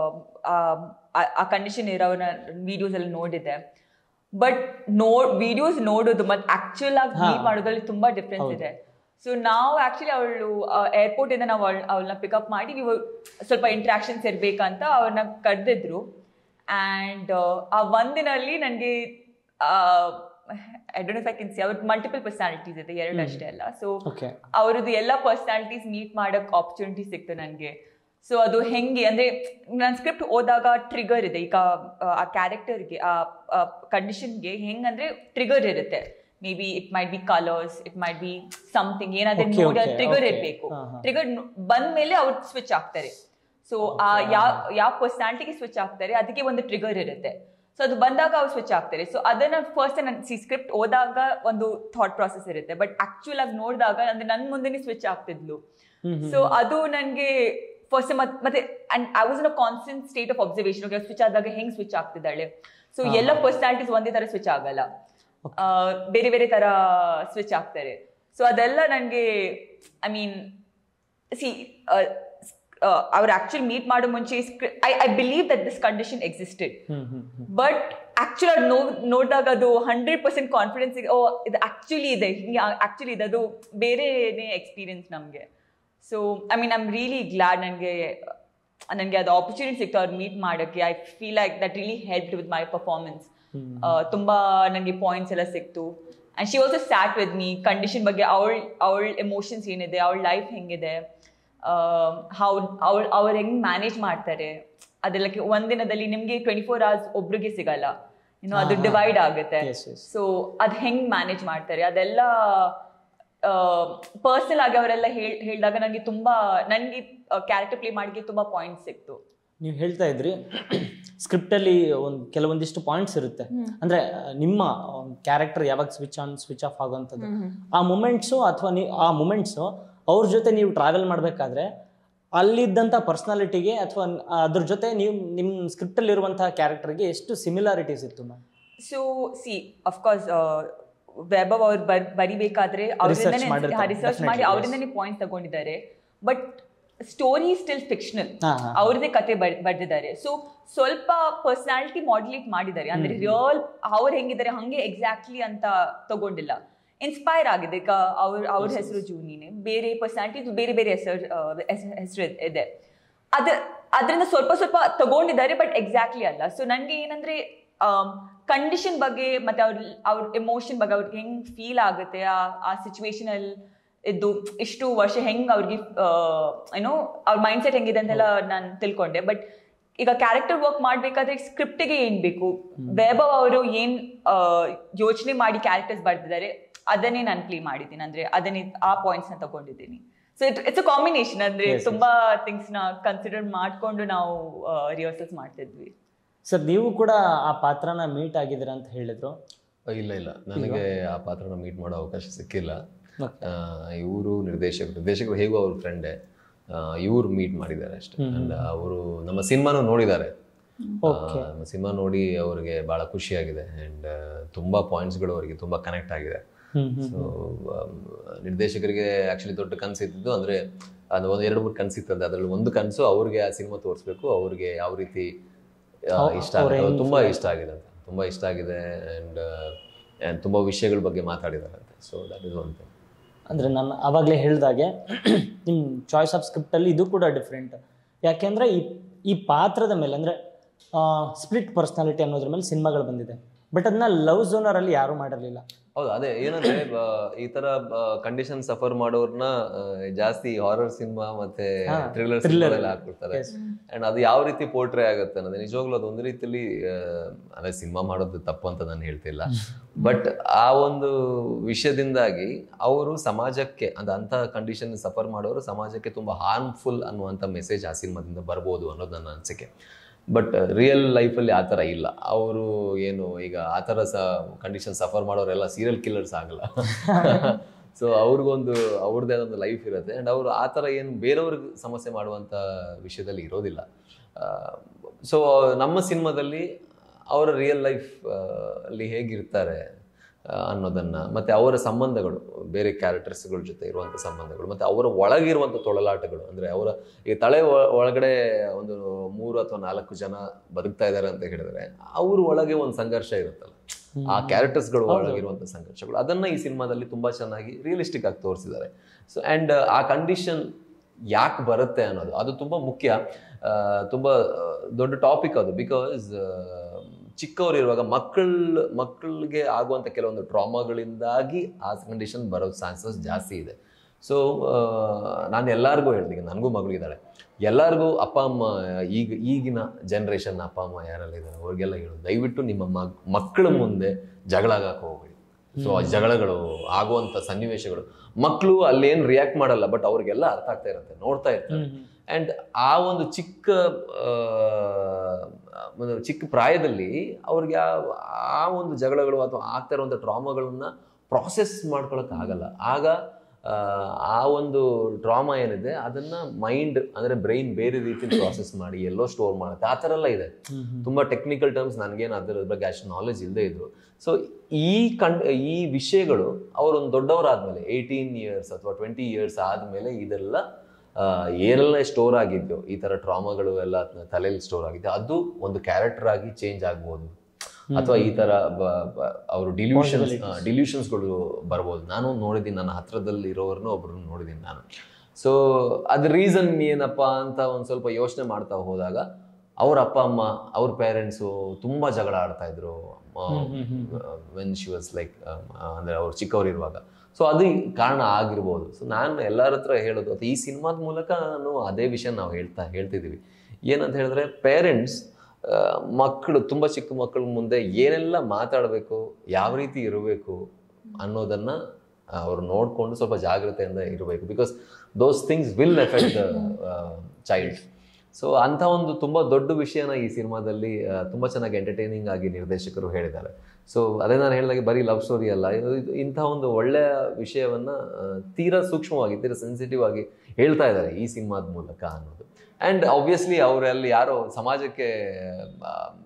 ಆ ಕಂಡೀಷನ್ ಇರೋನ ವಿಡಿಯೋಸ್ ಅಲ್ಲಿ ನೋಡಿದೆ. ಬಟ್ ನೋಡ್ ವಿಡಿಯೋಸ್ ನೋಡೋದು ಮತ್ತೆ ಆಕ್ಚುಯಲ್ ಆಗಿ ಮೀಟ್ ಮಾಡೋದ್ರಲ್ಲಿ ತುಂಬಾ ಡಿಫ್ರೆನ್ಸ್ ಇದೆ. ಸೊ ನಾವು ಆಕ್ಚುಲಿ ಅವಳು ಏರ್ಪೋರ್ಟ್ ಇಂದ ನಾವು ಅವಳ ಅವಳನ್ನ ಪಿಕಪ್ ಮಾಡಿ ನೀವು ಸ್ವಲ್ಪ ಇಂಟ್ರಾಕ್ಷನ್ಸ್ ಇರ್ಬೇಕಂತ ಅವ್ರನ್ನ ಕರೆದಿದ್ರು. ಆ್ಯಂಡ್ ಆ ಒಂದಿನಲ್ಲಿ ನನಗೆ I don't know if I can say ಅವ್ರ ಮಲ್ಟಿಪಲ್ ಪರ್ಸನಾಲಿಟೀಸ್ ಇದೆ, ಎರಡು ಅಷ್ಟೇ ಅಲ್ಲ. ಸೊ ಅವ್ರದ್ದು ಎಲ್ಲ ಪರ್ಸನಾಲಿಟೀಸ್ ಮೀಟ್ ಮಾಡೋಕ್ಕೆ ಆಪರ್ಚುನಿಟಿ ಸಿಕ್ತು ನನಗೆ. ಸೊ ಅದು ಹೆಂಗೆ ಅಂದ್ರೆ ನಾನು ಸ್ಕ್ರಿಪ್ಟ್ ಓದಾಗ ಟ್ರಿಗರ್ ಇದೆ. ಈಗ ಆ ಕ್ಯಾರೆಕ್ಟರ್ಗೆ ಆ ಕಂಡೀಷನ್ಗೆ ಹೆಂಗಂದ್ರೆ ಟ್ರಿಗರ್ ಇರುತ್ತೆ. Maybe it might be colours, it might be something, ಏನಾದ್ರೆ ನೋಡಿ ಟ್ರಿಗರ್ ಇರಬೇಕು. ಟ್ರಿಗರ್ ಬಂದ್ಮೇಲೆ ಅವ್ರು ಸ್ವಿಚ್ ಆಗ್ತಾರೆ. ಸೊ ಆ ಯಾವ ಯಾವ ಪರ್ಸನಾಲಿಟಿಗೆ ಸ್ವಿಚ್ ಆಗ್ತಾರೆ ಅದಕ್ಕೆ ಒಂದು ಟ್ರಿಗರ್ ಇರುತ್ತೆ. ಸೊ ಅದು ಬಂದಾಗ ಅವ್ರು ಸ್ವಿಚ್ ಆಗ್ತಾರೆ. ಸೊ ಅದನ್ನ ಫಸ್ಟ್ ನಾನು ಸಿ ಸ್ಕ್ರಿಪ್ಟ್ ಓದಾಗ ಒಂದು ಥಾಟ್ ಪ್ರಾಸೆಸ್ ಇರುತ್ತೆ, ಬಟ್ ಆಕ್ಚುಯಲ್ ಆಗಿ ನೋಡಿದಾಗ ಅಂದ್ರೆ ನನ್ ಮುಂದೆನೇ ಸ್ವಿಚ್ ಆಗ್ತಿದ್ಲು. ಸೊ ಅದು ನನಗೆ ಫಸ್ಟ್ ಮತ್ತೆ and I was in a constant state of observation. Okay, switch ಆದಾಗ ಹೆಂಗ್ ಸ್ವಿಚ್ ಆಗ್ತಿದ್ದಾಳೆ. ಸೊ ಎಲ್ಲ ಪರ್ಸನಾಲಿಟೀಸ್ ಒಂದೇ ತರ ಸ್ವಿಚ್ ಆಗಲ್ಲ, ಬೇರೆ ಬೇರೆ ತರ ಸ್ವಿಚ್ ಆಗ್ತಾರೆ. ಸೊ ಅದೆಲ್ಲ ನನಗೆ ಐ ಮೀನ್ ಸಿ ಅವ್ರು ಆಕ್ಚುಲಿ ಮೀಟ್ ಮಾಡೋ ಮುಂಚೆ I I believe that this condition existed. But actually ಅದು ನೋ ನೋಡಿದಾಗ ಅದು ಹಂಡ್ರೆಡ್ ಪರ್ಸೆಂಟ್ ಕಾನ್ಫಿಡೆನ್ಸ್ ಓ ಇದು ಆಕ್ಚುಲಿ ಇದೆ, ಹಿಂಗೆ ಆಕ್ಚುಲಿ ಇದೆ, ಅದು ಬೇರೆನೇ ಎಕ್ಸ್ಪೀರಿಯನ್ಸ್ ನಮಗೆ. So I mean I am really glad ನನಗೆ ನನಗೆ ಅದು ಆಪರ್ಚುನಿಟಿ ಸಿಕ್ತು ಅವ್ರು ಮೀಟ್ ಮಾಡೋಕ್ಕೆ. I feel like that really helped with my performance. ತುಂಬ ನನಗೆ ಪಾಯಿಂಟ್ಸ್ ಎಲ್ಲ ಸಿಕ್ತು. And she also start with me condition ಬಗ್ಗೆ, ಅವಳ ಅವಳ ಎಮೋಷನ್ಸ್ ಏನಿದೆ, ಅವಳ ಲೈಫ್ ಹೆಂಗಿದೆ, ಹೌ ಅವ್ಳು ಅವ್ರು ಹೆಂಗೆ ಮ್ಯಾನೇಜ್ ಮಾಡ್ತಾರೆ ಅದೆಲ್ಲ. ಒಂದಿನದಲ್ಲಿ ನಿಮಗೆ ಟ್ವೆಂಟಿ ಫೋರ್ ಅವರ್ಸ್ ಒಬ್ರಿಗೆ ಸಿಗಲ್ಲ, ಇನ್ನು ಅದು ಡಿವೈಡ್ ಆಗುತ್ತೆ. ಸೊ ಅದು ಹೆಂಗೆ ಮ್ಯಾನೇಜ್ ಮಾಡ್ತಾರೆ ಅದೆಲ್ಲ ಪರ್ಸನಲ್ ಆಗಿ ಅವರೆಲ್ಲ ಹೇಳ್ ಹೇಳಿದಾಗ ನನಗೆ ತುಂಬಾ ನನಗೆ ಕ್ಯಾರೆಕ್ಟರ್ ಪ್ಲೇ ಮಾಡಿಗೆ ತುಂಬಾ ಪಾಯಿಂಟ್ಸ್ ಸಿಕ್ತು. ನೀವು ಹೇಳ್ತಾ ಇದ್ರಿ ಸ್ಕ್ರಿಪ್ಟಲ್ಲಿ ಒಂದು ಕೆಲವೊಂದಿಷ್ಟು ಪಾಯಿಂಟ್ಸ್ ಇರುತ್ತೆ, ಅಂದ್ರೆ ನಿಮ್ಮ ಕ್ಯಾರೆಕ್ಟರ್ ಯಾವಾಗ ಸ್ವಿಚ್ ಆನ್ ಸ್ವಿಚ್ ಆಫ್ ಆಗುವಂಥದ್ದು ಆ ಮೂಮೆಂಟ್ಸು ಅಥವಾ ನೀವು ಆ ಮೂಮೆಂಟ್ಸು ಅವ್ರ ಜೊತೆ ನೀವು ಟ್ರಾವೆಲ್ ಮಾಡಬೇಕಾದ್ರೆ ಅಲ್ಲಿದ್ದಂಥ ಪರ್ಸ್ನಾಲಿಟಿಗೆ ಅಥವಾ ಅದ್ರ ಜೊತೆ ನೀವು ನಿಮ್ಮ ಸ್ಕ್ರಿಪ್ಟಲ್ಲಿರುವಂತಹ ಕ್ಯಾರೆಕ್ಟರ್ಗೆ ಎಷ್ಟು ಸಿಮಿಲಾರಿಟೀಸ್ ಇತ್ತು ma'am? So see of course Vaibhav ಅವ್ರು ಬರ್ ಬರಿಬೇಕಾದ್ರೆ ಅವರಿಂದನೇ ರಿಸರ್ಚ್ ಮಾಡಿ ಅವರಿಂದನೇ ಪಾಯಿಂಟ್ ತಗೊಂಡಿದ್ದಾರೆ. ಬಟ್ ಸ್ಟೋರಿ ಸ್ಟಿಲ್ ಫಿಕ್ಷನಲ್, ಅವ್ರದೇ ಕತೆ ಬರ್ದಿದ್ದಾರೆ. ಸೊ ಸ್ವಲ್ಪ ಪರ್ಸನಾಲಿಟಿ ಮಾಡ್ಯುಲೇಟ್ ಮಾಡಿದ್ದಾರೆ, ಅಂದ್ರೆ ರಿಯಲ್ ಅವ್ರು ಹೆಂಗಿದ್ದಾರೆ ಹಂಗೆ ಎಕ್ಸಾಕ್ಟ್ಲಿ ಅಂತ ತಗೊಂಡಿಲ್ಲ. ಇನ್ಸ್ಪೈರ್ ಆಗಿದೆ. ಈಗ ಅವ್ರ ಅವ್ರ ಹೆಸರು ಜೂನಿನೇ, ಬೇರೆ ಪರ್ಸನಾಲಿಟಿ ಬೇರೆ ಬೇರೆ ಹೆಸರು ಹೆಸರು ಇದೆ, ಅದ ಅದರಿಂದ ಸ್ವಲ್ಪ ಸ್ವಲ್ಪ ತಗೊಂಡಿದ್ದಾರೆ, ಬಟ್ ಎಕ್ಸಾಕ್ಟ್ಲಿ ಅಲ್ಲ. ಸೊ ನನಗೆ ಏನಂದ್ರೆ ಕಂಡೀಷನ್ ಬಗ್ಗೆ ಮತ್ತೆ ಅವ್ರ ಅವ್ರ ಎಮೋಷನ್ ಬಗ್ಗೆ ಅವ್ರಿಗೆ ಹೆಂಗ್ ಫೀಲ್ ಆಗುತ್ತೆ ಆ ಆ ಸಿಚುವೇಶನ್ ಅಲ್ಲಿ ಇದ್ದು ಇಷ್ಟು ವರ್ಷ ಹೆಂಗ್ ಅವ್ರಿಗೆ ಏನೋ ಅವ್ರ ಮೈಂಡ್ ಸೆಟ್ ಹೆಂಗಿದೆ ಅಂತೆಲ್ಲ ನಾನು ತಿಳ್ಕೊಂಡೆ. ಬಟ್ ಈಗ ಕ್ಯಾರೆಕ್ಟರ್ ವರ್ಕ್ ಮಾಡ್ಬೇಕಾದ್ರೆ ಸ್ಕ್ರಿಪ್ಟಿಗೆ ಏನ್ ಬೇಕು, ವೈಭವ್ ಅವರು ಏನ್ ಯೋಚನೆ ಮಾಡಿ ಕ್ಯಾರೆಕ್ಟರ್ಸ್ ಬರ್ತಿದ್ದಾರೆ ಅದನ್ನೇ ನಾನು ಪ್ಲೇ ಮಾಡಿದ್ದೀನಿ, ಅಂದ್ರೆ ಅದನ್ನೇ ಆ ಪಾಯಿಂಟ್ಸ್ ನ ತಗೊಂಡಿದ್ದೀನಿ. So it it's a combination, ಅಂದ್ರೆ ತುಂಬಾ ಥಿಂಗ್ಸ್ ನ ಕನ್ಸಿಡರ್ ಮಾಡ್ಕೊಂಡು ನಾವು ರಿಹರ್ಸಲ್ಸ್ ಮಾಡ್ತಿದ್ವಿ. ಸರ್ ನೀವು ಕೂಡ ಆ ಪಾತ್ರನ ಮೀಟ್ ಆಗಿದ್ದೀರಾ ಅಂತ ಹೇಳಿದ್ರು. ಇಲ್ಲ ಇಲ್ಲ ನನಗೆ ಆ ಪಾತ್ರನ ಮೀಟ್ ಮಾಡೋ ಅವಕಾಶ ಸಿಕ್ಕಿಲ್ಲ. ಇವರು ನಿರ್ದೇಶಕರು ನಿರ್ದೇಶಕರು ಹೇಗೂ ಅವ್ರ ಫ್ರೆಂಡೇ, ಇವ್ರು ಮೀಟ್ ಮಾಡಿದ್ದಾರೆ ಅಷ್ಟೇ. ಅಂಡ್ ಅವರು ನಮ್ಮ ಸಿನಿಮಾನು ನೋಡಿದ್ದಾರೆ. ನಮ್ಮ ಸಿನಿಮಾ ನೋಡಿ ಅವ್ರಿಗೆ ಬಹಳ ಖುಷಿಯಾಗಿದೆ ಅಂಡ್ ತುಂಬಾ ಪಾಯಿಂಟ್ಸ್ಗಳು ಅವರಿಗೆ ತುಂಬಾ ಕನೆಕ್ಟ್ ಆಗಿದೆ. ಸೊ ನಿರ್ದೇಶಕರಿಗೆ ಆಕ್ಚುಲಿ ದೊಡ್ಡ ಕನಸು ಇದ್ದಿದ್ದು ಅಂದ್ರೆ ಅದು ಒಂದು ಎರಡು ಮೂರು ಕನಸಿತ್ತಂದ್ರೆ ಅದ್ರಲ್ಲಿ ಒಂದು ಕನಸು ಅವ್ರಿಗೆ ಆ ಸಿನಿಮಾ ತೋರಿಸ್ಬೇಕು, ಅವ್ರಿಗೆ ಯಾವ ರೀತಿ ಇಷ್ಟ ಆಗುತ್ತೆ, ತುಂಬಾ ಇಷ್ಟ ಆಗಿದೆ ಅಂತ, ತುಂಬಾ ಇಷ್ಟ ಆಗಿದೆ ಅಂಡ್ ಅಂಡ್ ತುಂಬಾ ವಿಷಯಗಳ ಬಗ್ಗೆ ಮಾತಾಡಿದಾರಂತೆ. So that is one thing. ಅಂದರೆ ನಾನು ಆವಾಗಲೇ ಹೇಳಿದಾಗೆ ನಿಮ್ಮ ಚಾಯ್ಸ್ ಆಫ್ ಸ್ಕ್ರಿಪ್ಟಲ್ಲಿ ಇದು ಕೂಡ ಡಿಫ್ರೆಂಟ್. ಯಾಕೆಂದರೆ ಈ ಈ ಪಾತ್ರದ ಮೇಲೆ ಅಂದರೆ ಸ್ಪ್ಲಿಟ್ ಪರ್ಸ್ನಾಲಿಟಿ ಅನ್ನೋದ್ರ ಮೇಲೆ ಸಿನಿಮಾಗಳು ಬಂದಿದೆ, ಬಟ್ ಅದನ್ನ ಲವ್ ಝೋನರಲ್ಲಿ ಯಾರೂ ಮಾಡಿರಲಿಲ್ಲ. ಹೌದು, ಅದೇ ಏನಂದ್ರೆ ಈ ತರ ಕಂಡೀಷನ್ ಸಫರ್ ಮಾಡೋರ್ನ ಜಾಸ್ತಿ ಹಾರರ್ ಸಿನಿಮಾ ಮತ್ತೆ ಥ್ರಿಲ್ಲರ್ ಸಿನಿಮಾ ಹಾಕ್ಬಿಡ್ತಾರೆ. ಅಂಡ್ ಅದು ಯಾವ ರೀತಿ ಪೋರ್ಟ್ರೇ ಆಗುತ್ತೆ ಅನ್ನೋದು ನಿಜವಾಗ್ಲೂ ಅದು ಒಂದು ರೀತಿಯಲ್ಲಿ ಅದೇ ಸಿನಿಮಾ ಮಾಡೋದು ತಪ್ಪು ಅಂತ ನಾನು ಹೇಳ್ತಿಲ್ಲ, ಬಟ್ ಆ ಒಂದು ವಿಷಯದಿಂದಾಗಿ ಅವರು ಸಮಾಜಕ್ಕೆ ಅಂದ್ರೆ ಅಂತ ಕಂಡೀಷನ್ ಸಫರ್ ಮಾಡೋರು ಸಮಾಜಕ್ಕೆ ತುಂಬಾ ಹಾರ್ಮ್ಫುಲ್ ಅನ್ನುವಂಥ ಮೆಸೇಜ್ ಆ ಸಿನಿಮಾದಿಂದ ಬರ್ಬೋದು ಅನ್ನೋದು ನನ್ನ ಅನಿಸಿಕೆ. ಬಟ್ ರಿಯಲ್ ಲೈಫಲ್ಲಿ ಆ ಥರ ಇಲ್ಲ. ಅವರು ಏನು ಈಗ ಆ ಥರ ಸ ಕಂಡೀಷನ್ ಸಫರ್ ಮಾಡೋರೆಲ್ಲ ಸೀರಿಯಲ್ ಕಿಲ್ಲರ್ಸ್ ಆಗಲ್ಲ. ಸೊ ಅವ್ರಿಗೊಂದು ಅವ್ರದ್ದೇ ಒಂದು ಲೈಫ್ ಇರುತ್ತೆ ಆ್ಯಂಡ್ ಅವರು ಆ ಥರ ಏನು ಬೇರೆಯವ್ರಿಗೆ ಸಮಸ್ಯೆ ಮಾಡುವಂಥ ವಿಷಯದಲ್ಲಿ ಇರೋದಿಲ್ಲ. ಸೊ ನಮ್ಮ ಸಿನಿಮಾದಲ್ಲಿ ಅವರ ರಿಯಲ್ ಲೈಫ್ ಅಲ್ಲಿ ಹೇಗಿರ್ತಾರೆ ಅನ್ನೋದನ್ನು ಮತ್ತು ಅವರ ಸಂಬಂಧಗಳು ಬೇರೆ ಕ್ಯಾರೆಕ್ಟರ್ಸ್ಗಳ ಜೊತೆ ಇರುವಂಥ ಸಂಬಂಧಗಳು ಮತ್ತು ಅವರ ಒಳಗಿರುವಂಥ ತೊಳಲಾಟಗಳು, ಅಂದರೆ ಅವರ ಈ ತಲೆ ಒಳಗಡೆ ಒಂದು ಮೂರು ಅಥವಾ ನಾಲ್ಕು ಜನ ಬದುಕ್ತಾ ಇದ್ದಾರೆ ಅಂತ ಹೇಳಿದ್ರೆ ಅವ್ರ ಒಳಗೆ ಒಂದು ಸಂಘರ್ಷ ಇರುತ್ತಲ್ಲ, ಆ ಕ್ಯಾರೆಕ್ಟರ್ಸ್ಗಳು ಒಳಗಿರುವಂಥ ಸಂಘರ್ಷಗಳು, ಅದನ್ನು ಈ ಸಿನಿಮಾದಲ್ಲಿ ತುಂಬ ಚೆನ್ನಾಗಿ ರಿಯಲಿಸ್ಟಿಕ್ ಆಗಿ ತೋರಿಸಿದ್ದಾರೆ. ಸೊ ಆ್ಯಂಡ್ ಆ ಕಂಡೀಷನ್ ಯಾಕೆ ಬರುತ್ತೆ ಅನ್ನೋದು ಅದು ತುಂಬ ಮುಖ್ಯ, ತುಂಬ ದೊಡ್ಡ ಟಾಪಿಕ್ ಅದು. ಬಿಕಾಸ್ ಚಿಕ್ಕವರು ಇರುವಾಗ ಮಕ್ಕಳ ಮಕ್ಕಳಿಗೆ ಆಗುವಂಥ ಕೆಲವೊಂದು ಟ್ರಾಮಾಗಳಿಂದಾಗಿ ಆ ಕಂಡೀಷನ್ ಬರೋ ಚಾನ್ಸಸ್ ಜಾಸ್ತಿ ಇದೆ. ಸೊ ನಾನು ಎಲ್ಲರಿಗೂ ಹೇಳ್ತೀನಿ, ನನಗೂ ಮಗಳಿದ್ದಾಳೆ, ಎಲ್ಲರಿಗೂ ಅಪ್ಪ ಅಮ್ಮ ಈಗ ಈಗಿನ ಜನ್ರೇಷನ್ ಅಪ್ಪ ಅಮ್ಮ ಯಾರೆಲ್ಲ ಇದ್ದಾರೆ ಅವ್ರಿಗೆಲ್ಲ ಹೇಳೋದು, ದಯವಿಟ್ಟು ನಿಮ್ಮ ಮಗ್ ಮಕ್ಕಳ ಮುಂದೆ ಜಗಳ ಆಗಕ್ಕೆ ಹೋಗ್ಬೇಡಿ. ಸೊ ಆ ಜಗಳಗಳು ಆಗುವಂಥ ಸನ್ನಿವೇಶಗಳು ಮಕ್ಕಳು ಅಲ್ಲೇನು ರಿಯಾಕ್ಟ್ ಮಾಡಲ್ಲ, ಬಟ್ ಅವ್ರಿಗೆಲ್ಲ ಅರ್ಥ ಆಗ್ತಾ ಇರುತ್ತೆ, ನೋಡ್ತಾ ಇರ್ತಾರೆ. ಆ್ಯಂಡ್ ಆ ಒಂದು ಚಿಕ್ಕ ಒಂದು ಚಿಕ್ಕ ಪ್ರಾಯದಲ್ಲಿ ಅವ್ರಿಗೆ ಆ ಒಂದು ಜಗಳಗಳು ಅಥವಾ ಆಗ್ತಾ ಇರುವಂಥ ಟ್ರಾಮಾಗಳನ್ನ ಪ್ರಾಸೆಸ್ ಮಾಡ್ಕೊಳಕ್ ಆಗಲ್ಲ. ಆಗ ಆ ಒಂದು ಟ್ರಾಮಾ ಏನಿದೆ ಅದನ್ನ ಮೈಂಡ್ ಅಂದ್ರೆ ಬ್ರೈನ್ ಬೇರೆ ರೀತಿಯಲ್ಲಿ ಪ್ರಾಸೆಸ್ ಮಾಡಿ ಎಲ್ಲೋ ಸ್ಟೋರ್ ಮಾಡುತ್ತೆ. ಆ ಥರ ಎಲ್ಲ ಇದೆ. ತುಂಬಾ ಟೆಕ್ನಿಕಲ್ ಟರ್ಮ್ಸ್ ನನಗೇನು ಅದರ ಬಗ್ಗೆ ಅಷ್ಟು ನಾಲೆಜ್ ಇಲ್ಲದೆ ಇದ್ರು. ಸೊ ಈ ಕಂಡ್ ಈ ವಿಷಯಗಳು ಅವರೊಂದು ದೊಡ್ಡವರಾದ್ಮೇಲೆ ಏಯ್ಟೀನ್ ಇಯರ್ಸ್ ಅಥವಾ ಟ್ವೆಂಟಿ ಇಯರ್ಸ್ ಆದ್ಮೇಲೆ ಇದೆಲ್ಲ ಏನೆಲ್ಲ ಸ್ಟೋರ್ ಆಗಿದ್ದು ಈ ತರ ಟ್ರಾಮಾಗಳು ಎಲ್ಲ ತಲೆಯಲ್ಲಿ ಸ್ಟೋರ್ ಆಗಿದ್ದು ಅದು ಒಂದು ಕ್ಯಾರೆಕ್ಟರ್ ಆಗಿ ಚೇಂಜ್ ಆಗ್ಬೋದು, ಅಥವಾ ಈ ತರ ಅವರು ಡಿಲ್ಯೂಷನ್ಸ್ ಡಿಲ್ಯೂಷನ್ಸ್ಗಳು ಬರ್ಬೋದು. ನಾನು ನೋಡಿದ್ದೀನಿ, ನನ್ನ ಹತ್ರದಲ್ಲಿ ಇರೋರನ್ನು ಒಬ್ರನ್ನ ನೋಡಿದ್ದೀನಿ ನಾನು. ಸೊ ಅದ್ರ ರೀಸನ್ ಏನಪ್ಪ ಅಂತ ಒಂದು ಸ್ವಲ್ಪ ಯೋಚನೆ ಮಾಡ್ತಾ ಹೋದಾಗ ಅವ್ರ ಅಪ್ಪ ಅಮ್ಮ ಅವ್ರ ಪೇರೆಂಟ್ಸು ತುಂಬ ಜಗಳ ಆಡ್ತಾ ಇದ್ರು ವೆನ್ ಶಿ ವಾಸ್ ಲೈಕ್ ಅಂದರೆ ಅವ್ರು ಚಿಕ್ಕವರಿರುವಾಗ. ಸೊ ಅದು ಕಾರಣ ಆಗಿರ್ಬೋದು. ಸೊ ನಾನು ಎಲ್ಲರ ಹತ್ರ ಹೇಳೋದು ಅಥವಾ ಈ ಸಿನಿಮಾದ ಮೂಲಕನೂ ಅದೇ ವಿಷಯ ನಾವು ಹೇಳ್ತಾ ಹೇಳ್ತಿದ್ದೀವಿ. ಏನಂತ ಹೇಳಿದ್ರೆ ಪೇರೆಂಟ್ಸ್ ಮಕ್ಕಳು ತುಂಬ ಚಿಕ್ಕ ಮಕ್ಕಳ ಮುಂದೆ ಏನೆಲ್ಲ ಮಾತಾಡಬೇಕು, ಯಾವ ರೀತಿ ಇರಬೇಕು ಅನ್ನೋದನ್ನು ಅವರು ನೋಡಿಕೊಂಡು ಸ್ವಲ್ಪ ಜಾಗ್ರತೆಯಿಂದ ಇರಬೇಕು. Because those things will effect the child. So ಅಂಥ ಒಂದು ತುಂಬ ದೊಡ್ಡ ವಿಷಯನ ಈ ಸಿನಿಮಾದಲ್ಲಿ ತುಂಬ ಚೆನ್ನಾಗಿ ಎಂಟರ್ಟೈನಿಂಗ್ ಆಗಿ ನಿರ್ದೇಶಕರು ಹೇಳಿದ್ದಾರೆ. ಸೊ ಅದೇ ನಾನು ಹೇಳಿದಾಗೆ ಬರೀ ಲವ್ ಸ್ಟೋರಿ ಅಲ್ಲ, ಇದು ಇಂಥ ಒಂದು ಒಳ್ಳೆಯ ವಿಷಯವನ್ನು ತೀರಾ ಸೂಕ್ಷ್ಮವಾಗಿ ತೀರಾ ಸೆನ್ಸಿಟಿವ್ ಆಗಿ ಹೇಳ್ತಾ ಇದ್ದಾರೆ ಈ ಸಿನಿಮಾದ ಮೂಲಕ ಅನ್ನೋದು. ಆ್ಯಂಡ್ ಆಬ್ವಿಯಸ್ಲಿ ಅವರಲ್ಲಿ ಯಾರೋ ಸಮಾಜಕ್ಕೆ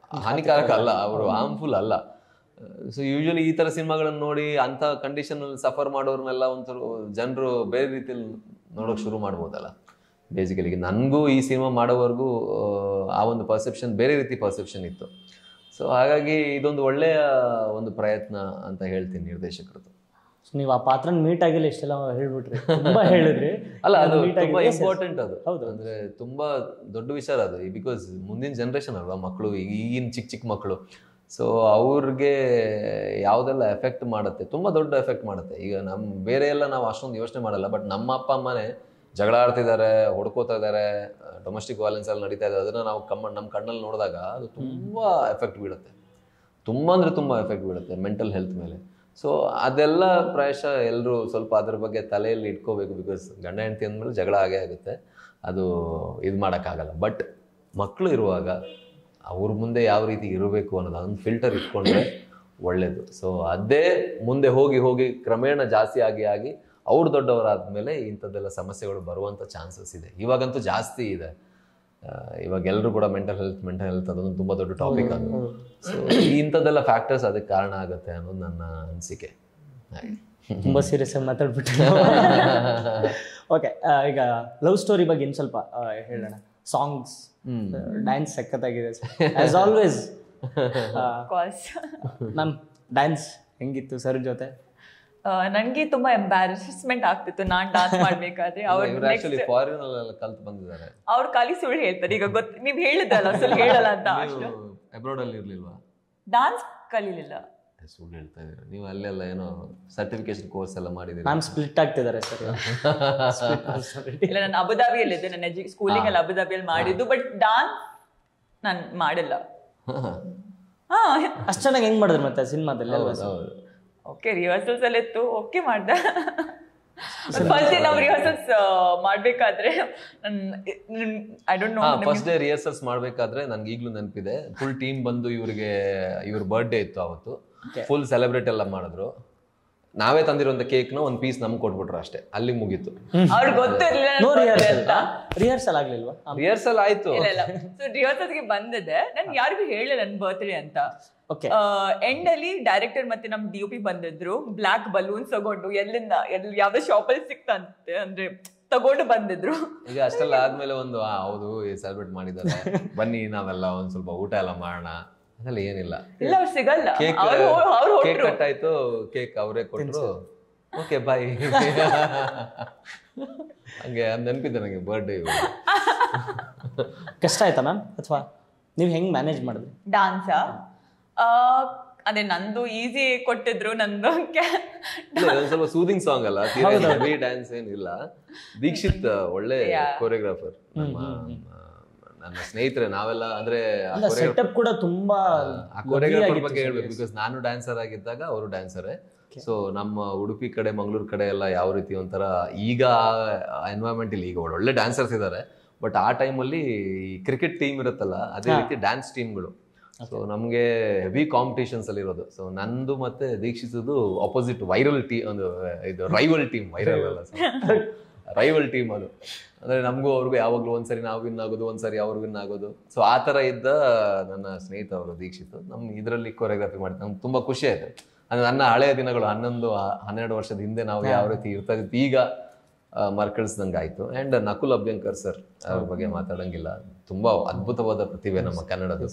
ಹಾನಿಕಾರಕ ಅಲ್ಲ, ಅವರು ಹಾರ್ಮ್ಫುಲ್ ಅಲ್ಲ. ಸೊ ಯೂಶಲಿ ಈ ತರ ಸಿನಿಮಾಗಳನ್ನ ನೋಡಿ ಅಂತ ಕಂಡೀಷನ್ ಸಫರ್ ಮಾಡೋರ್ನೆಲ್ಲ ಒಂಥರ ಜನರು ಬೇರೆ ರೀತಿಯಲ್ಲಿ ನೋಡೋಕೆ ಶುರು ಮಾಡ್ಬೋದಲ್ಲ. ಬೇಸಿಕಲಿ ನನಗೂ ಈ ಸಿನಿಮಾ ಮಾಡೋವರೆಗೂ ಆ ಒಂದು ಪರ್ಸೆಪ್ಷನ್ ಬೇರೆ ರೀತಿ ಪರ್ಸೆಪ್ಷನ್ ಇತ್ತು. ಸೊ ಹಾಗಾಗಿ ಇದೊಂದು ಒಳ್ಳೆಯ ಒಂದು ಪ್ರಯತ್ನ ಅಂತ ಹೇಳ್ತೀನಿ ನಿರ್ದೇಶಕರದ್ದು. ನೀವು ಆ ಪಾತ್ರನ ಮೀಟ್ ಆಗಿಲ್ಲ, ಇಷ್ಟೆಲ್ಲ ಹೇಳ್ಬಿಟ್ರಿ, ತುಂಬಾ ಹೇಳಿದ್ರಿ. ಅಲ್ಲ, ಅದು ತುಂಬಾ ಇಂಪಾರ್ಟೆಂಟ್. ಅದು ಅಂದ್ರೆ ತುಂಬಾ ದೊಡ್ಡ ವಿಚಾರ ಅದು, ಬಿಕಾಸ್ ಮುಂದಿನ ಜನರೇಷನ್ ಅಲ್ವಾ ಮಕ್ಕಳು, ಈಗಿನ ಚಿಕ್ಕ ಚಿಕ್ಕ ಮಕ್ಕಳು. ಸೊ ಅವ್ರಿಗೆ ಯಾವುದೆಲ್ಲ ಎಫೆಕ್ಟ್ ಮಾಡುತ್ತೆ, ತುಂಬ ದೊಡ್ಡ ಎಫೆಕ್ಟ್ ಮಾಡುತ್ತೆ. ಈಗ ನಮ್ಮ ಬೇರೆ ಎಲ್ಲ ನಾವು ಅಷ್ಟೊಂದು ಯೋಚನೆ ಮಾಡಲ್ಲ, ಬಟ್ ನಮ್ಮ ಅಪ್ಪ ಅಮ್ಮನೇ ಜಗಳ ಆಡ್ತಿದ್ದಾರೆ, ಹೊಡ್ಕೋತಾ ಇದ್ದಾರೆ, ಡೊಮೆಸ್ಟಿಕ್ ವೈಲೆನ್ಸ್ ಎಲ್ಲ ನಡೀತಾ ಇದೆ, ಅದನ್ನು ನಾವು ಕಮ್ಮ ನಮ್ಮ ಕಣ್ಣಲ್ಲಿ ನೋಡಿದಾಗ ಅದು ತುಂಬ ಎಫೆಕ್ಟ್ ಬೀಳುತ್ತೆ, ತುಂಬ ಅಂದರೆ ತುಂಬ ಎಫೆಕ್ಟ್ ಬೀಳುತ್ತೆ ಮೆಂಟಲ್ ಹೆಲ್ತ್ ಮೇಲೆ. ಸೊ ಅದೆಲ್ಲ ಪ್ರಾಯಶಃ ಎಲ್ಲರೂ ಸ್ವಲ್ಪ ಅದ್ರ ಬಗ್ಗೆ ತಲೆಯಲ್ಲಿ ಇಟ್ಕೋಬೇಕು. ಬಿಕಾಸ್ ಗಂಡ ಹೆಂಡತಿ ಅಂದಮೇಲೆ ಜಗಳ ಆಗೇ ಆಗುತ್ತೆ, ಅದು ಇದು ಮಾಡೋಕ್ಕಾಗಲ್ಲ. ಬಟ್ ಮಕ್ಕಳು ಇರುವಾಗ ಅವ್ರ ಮುಂದೆ ಯಾವ ರೀತಿ ಇರಬೇಕು ಅನ್ನೋದು ಅದೊಂದು ಫಿಲ್ಟರ್ ಇಟ್ಕೊಂಡ್ರೆ ಒಳ್ಳೇದು. ಸೊ ಅದೇ ಮುಂದೆ ಹೋಗಿ ಹೋಗಿ ಕ್ರಮೇಣ ಜಾಸ್ತಿ ಆಗಿ ಆಗಿ ಅವ್ರು ದೊಡ್ಡವರಾದ್ಮೇಲೆ ಇಂಥದ್ದೆಲ್ಲ ಸಮಸ್ಯೆಗಳು ಬರುವಂಥ ಚಾನ್ಸಸ್ ಇದೆ. ಇವಾಗಂತೂ ಜಾಸ್ತಿ ಇದೆ. ಇವಾಗ ಎಲ್ಲರೂ ಕೂಡ ಮೆಂಟಲ್ ಹೆಲ್ತ್ ಮೆಂಟಲ್ ಹೆಲ್ತ್ ಅದೊಂದು ತುಂಬ ದೊಡ್ಡ ಟಾಪಿಕ್ ಅದು. ಸೊ ಇಂಥದ್ದೆಲ್ಲ ಫ್ಯಾಕ್ಟರ್ಸ್ ಅದಕ್ಕೆ ಕಾರಣ ಆಗುತ್ತೆ ಅನ್ನೋದು ನನ್ನ ಅನಿಸಿಕೆ. ತುಂಬ ಸೀರಿಯಸ್ ಆಗಿ ಮಾತಾಡ್ಬಿಟ್ಟು. ಓಕೆ, ಈಗ ಲವ್ ಸ್ಟೋರಿ ಬಗ್ಗೆ ಇನ್ನು ಸ್ವಲ್ಪ ಹೇಳೋಣ. ಸಾಂಗ್ಸ್, ಡ್ಯಾನ್ಸ್ ಸಖತ್ತಾಗಿದೆ ಆಸ್ ಆಲ್ವೇಸ್. ಮ್ಯಾಮ್, ಡ್ಯಾನ್ಸ್ ಹೆಂಗಿತ್ತು ಸರ್ ಜೊತೆ? ನನಗೆ ತುಂಬಾ ಎಂಬ್ಯಾರಸ್ಮೆಂಟ್ ಆಗ್ತಿತ್ತು ನಾನು ಡ್ಯಾನ್ಸ್ ಮಾಡ್ಬೇಕಾದ್ರೆ. ಅವ್ರು ಫಾರಿನ್ ಕಲ್ತು ಬಂದಿದ್ದಾರೆ, ಅವ್ರು ಖಾಲಿ ಸುಳ್ಳು ಹೇಳ್ತಾರೆ. ಈಗ ಗೊತ್ತು, ನೀವ್ ಹೇಳಿದ್ದಲ್ಲ ಸುಳ್ಳು ಹೇಳಲ್ಲ ಅಂತ. ಅಷ್ಟು ಅಬ್ರಾಡ್ ಅಲ್ಲಿ ಇರ್ಲಿಲ್ವಾ? ಡಾನ್ಸ್ ಕಲೀಲಿಲ್ಲ. ಸುಳ್ಳು ಹೇಳ್ತಾ ಇದ್ದೀರಾ ನೀವು. ಅಲ್ಲೆಲ್ಲ ಏನೋ ಸರ್ಟಿಫಿಕೇಶನ್ ಕೋರ್ಸ್ ಎಲ್ಲ ಮಾಡಿದ್ದೀರಾ? ಮ್ಯಾಮ್ ಸ್ಪ್ಲಿಟ್ ಆಗ್ತಿದ್ದಾರೆ ಸರ್. ಇಲ್ಲ, ನಾನು ಅಬುದಾಬಿಯಲ್ಲಿ ಇದ್ದೆ, ನನ್ನ ಸ್ಕೂಲಿಂಗ್ ಅಲ್ಲಿ ಅಬುದಾಬಿಯಲ್ಲಿ ಮಾಡಿದ್ದು, ಬಟ್ ಡಾನ್ಸ್ ನಾನು ಮಾಡಿಲ್ಲ. ಹಾ, ಅಷ್ಟು ಚೆನ್ನಾಗಿ ಹೆಂಗ್ ಮಾಡಿದ್ರು ಮತ್ತೆ ಸಿನಿಮಾದಲ್ಲಿ? ಓಕೆ, ರಿಹರ್ಸಲ್ಸ್ ಅಲ್ಲಿ ಇತ್ತು, ಓಕೆ ಮಾಡ್ದೆ. ಫಸ್ಟ್ ಡೇ ನಾವು ರಿಹರ್ಸಲ್ಸ್ ಮಾಡ್ಬೇಕಾದ್ರೆ I don't know, first day rehearsals ಮಾಡ್ಬೇಕಾದ್ರೆ ನನ್ಗೆ ಈಗ್ಲೂ ನೆನಪಿದೆ. ಫುಲ್ ಟೀಮ್ ಬಂದು ಇವ್ರಿಗೆ ಇವ್ರ ಬರ್ಡೇ ಇತ್ತು ಅವತ್ತು, ಫುಲ್ ಸೆಲೆಬ್ರೇಟ್ ಎಲ್ಲ ಮಾಡಿದ್ರು. ನಾವೇ ತಂದಿರುವಂತ ಕೇಕ್ ನ ಒಂದ್ ಪೀಸ್ ನಮ್ಗೆ ಕೊಟ್ಬಿಟ್ರು ಅಷ್ಟೇ, ಅಲ್ಲಿ ಮುಗೀತು. ಅವ್ರಿಗೆ ಗೊತ್ತಿರ್ಲಿಲ್ಲ ರಿಹರ್ಸಲ್ ಆಗ್ಲಿಲ್ವಾ? ರಿಹರ್ಸಲ್ ಆಯ್ತು. ರಿಹರ್ಸಲ್ಗೆ ಬಂದಿದೆ, ನನ್ ಯಾರಿಗೂ ಹೇಳಿಲ್ಲ ನನ್ ಬರ್ತ್ಡೇ ಅಂತ. ಎಂಡ್ ಅಲ್ಲಿ ಡೈರೆಕ್ಟರ್ ಮತ್ತೆ ನಮ್ ಡಿ ಒ ಪಿ ಬಂದಿದ್ರು, ಬ್ಲಾಕ್ ಬಲೂನ್ಸ್ ತಗೊಂಡು ಎಲ್ಲಿಂದ ಎಲ್ಲಿ ಯಾವ್ದೋ ಶಾಪಲ್ಲಿ ಸಿಕ್ತಂತೆ, ಅಂದ್ರೆ ತಗೊಂಡು ಬಂದಿದ್ರು. ಈಗ ಅಷ್ಟೆಲ್ಲ ಆದ್ಮೇಲೆ ಒಂದು ಹೌದು ಸೆಲೆಬ್ರೇಟ್ ಮಾಡಿದ್ದಾರೆ, ಬನ್ನಿ ನಾವೆಲ್ಲ ಒಂದ್ ಸ್ವಲ್ಪ ಊಟ ಎಲ್ಲ ಮಾಡೋಣ. ಅದೆಲ್ಲ ಏನಿಲ್ಲ, ಇಲ್ಲ ಅವ್ರು ಸಿಗಲ್ಲ. ಕೇಕ್ ಕೇಕ್ ಕಟ್ ಆಯ್ತು, ಕೇಕ್ ಅವರೇ ಕೊಟ್ರು, ಓಕೆ ಬಾಯ್. ಹಂಗೆ ನೆನಪಿದ್ದೆ ನನಗೆ ಬರ್ಡೇ. ಕಷ್ಟ ಆಯ್ತಾ ಮ್ಯಾಮ್, ಅಥವಾ ನೀವ್ ಹೆಂಗ್ ಮ್ಯಾನೇಜ್ ಮಾಡಿದ್ರಿ ಡಾನ್ಸಾ? ಅದೇ ನಂದು ಈಸಿ ಕೊಟ್ಟಿದ್ರು, ನಂದು ಸ್ವಲ್ಪ ಸೂದಿಂಗ್ ಸಾಂಗ್ ಅಲ್ಲ, ಹೆವಿ ಡ್ಯಾನ್ಸ್ ಏನಿಲ್ಲ. ದೀಕ್ಷಿತ್ ಒಳ್ಳೆ ಕೊರಿಯೋಗ್ರಾಫರ್, ನನ್ನ ಸ್ನೇಹಿತರೆ ನಾವೆಲ್ಲ. ಅಂದ್ರೆ ಸೆಟಪ್ ಕೂಡ ತುಂಬಾ ಆ ಕೊರಿಯೋಗ್ರಾಫರ್ ಬಗ್ಗೆ ಹೇಳ್ಬೇಕು, ಬಿಕಾಸ್ ನಾನು ಡ್ಯಾನ್ಸರ್ ಆಗಿದ್ದಾಗ ಅವರು ಡ್ಯಾನ್ಸರೇ. ಸೊ ನಮ್ಮ ಉಡುಪಿ ಕಡೆ ಮಂಗಳೂರು ಕಡೆ ಎಲ್ಲ ಯಾವ ರೀತಿ ಒಂಥರ, ಈಗ ಎನ್ವೈರನ್ಮೆಂಟ್ ಇಲ್ಲಿ ಈಗ ಒಳ್ಳೆ ಡ್ಯಾನ್ಸರ್ಸ್ ಇದ್ದಾರೆ, ಬಟ್ ಆ ಟೈಮಲ್ಲಿ ಕ್ರಿಕೆಟ್ ಟೀಮ್ ಇರುತ್ತಲ್ಲ, ಅದೇ ರೀತಿ ಡ್ಯಾನ್ಸ್ ಟೀಮ್ಗಳು. ಸೊ ನಮಗೆ ಹೆವಿ ಕಾಂಪಿಟೇಷನ್ಸ್ ಅಲ್ಲಿ ಇರೋದು. ಸೊ ನಂದು ಮತ್ತೆ ದೀಕ್ಷಿತದು ಆಪೋಸಿಟ್ ವೈರಲ್ ಟೀ, ಒಂದು ಇದು ರೈವಲ್ ಟೀಮ್, ವೈರಲ್ ಅಲ್ಲ ರೈವಲ್ ಟೀಮ್ ಅದು. ಅಂದ್ರೆ ನಮಗೂ ಅವ್ರಿಗೂ ಯಾವಾಗ್ಲೂ ಒಂದ್ಸರಿ ನಾವು ವಿನ್ ಆಗೋದು, ಒಂದ್ಸರಿ ಅವ್ರು ವಿನ್ ಆಗೋದು. ಸೊ ಆ ತರ ಇದ್ದ ನನ್ನ ಸ್ನೇಹಿತ ಅವರು ದೀಕ್ಷಿತ್ ನಮ್ ಇದರಲ್ಲಿ ಕೊರಿಯೋಗ್ರಫಿ ಮಾಡಿದ್ದು ನಮ್ಗೆ ತುಂಬಾ ಖುಷಿ ಆಯ್ತು. ಅಂದ್ರೆ ನನ್ನ ಹಳೆಯ ದಿನಗಳು ಹನ್ನೊಂದು ಹನ್ನೆರಡು ವರ್ಷದ ಹಿಂದೆ ನಾವು ಯಾವ ರೀತಿ ಇರ್ತಾ ಇದ್ವಿ ಈಗ ಮರ್ಕಳಿಸ್ದಂಗೆ ಆಯ್ತು. ಅಂಡ್ ನಕುಲ್ ಅಭ್ಯಂಕರ್ ಸರ್ ಅವ್ರ ಬಗ್ಗೆ ಮಾತಾಡಂಗಿಲ್ಲ, ತುಂಬಾ ಅದ್ಭುತವಾದ ಪ್ರತಿಭೆ ನಮ್ಮ ಕನ್ನಡದು.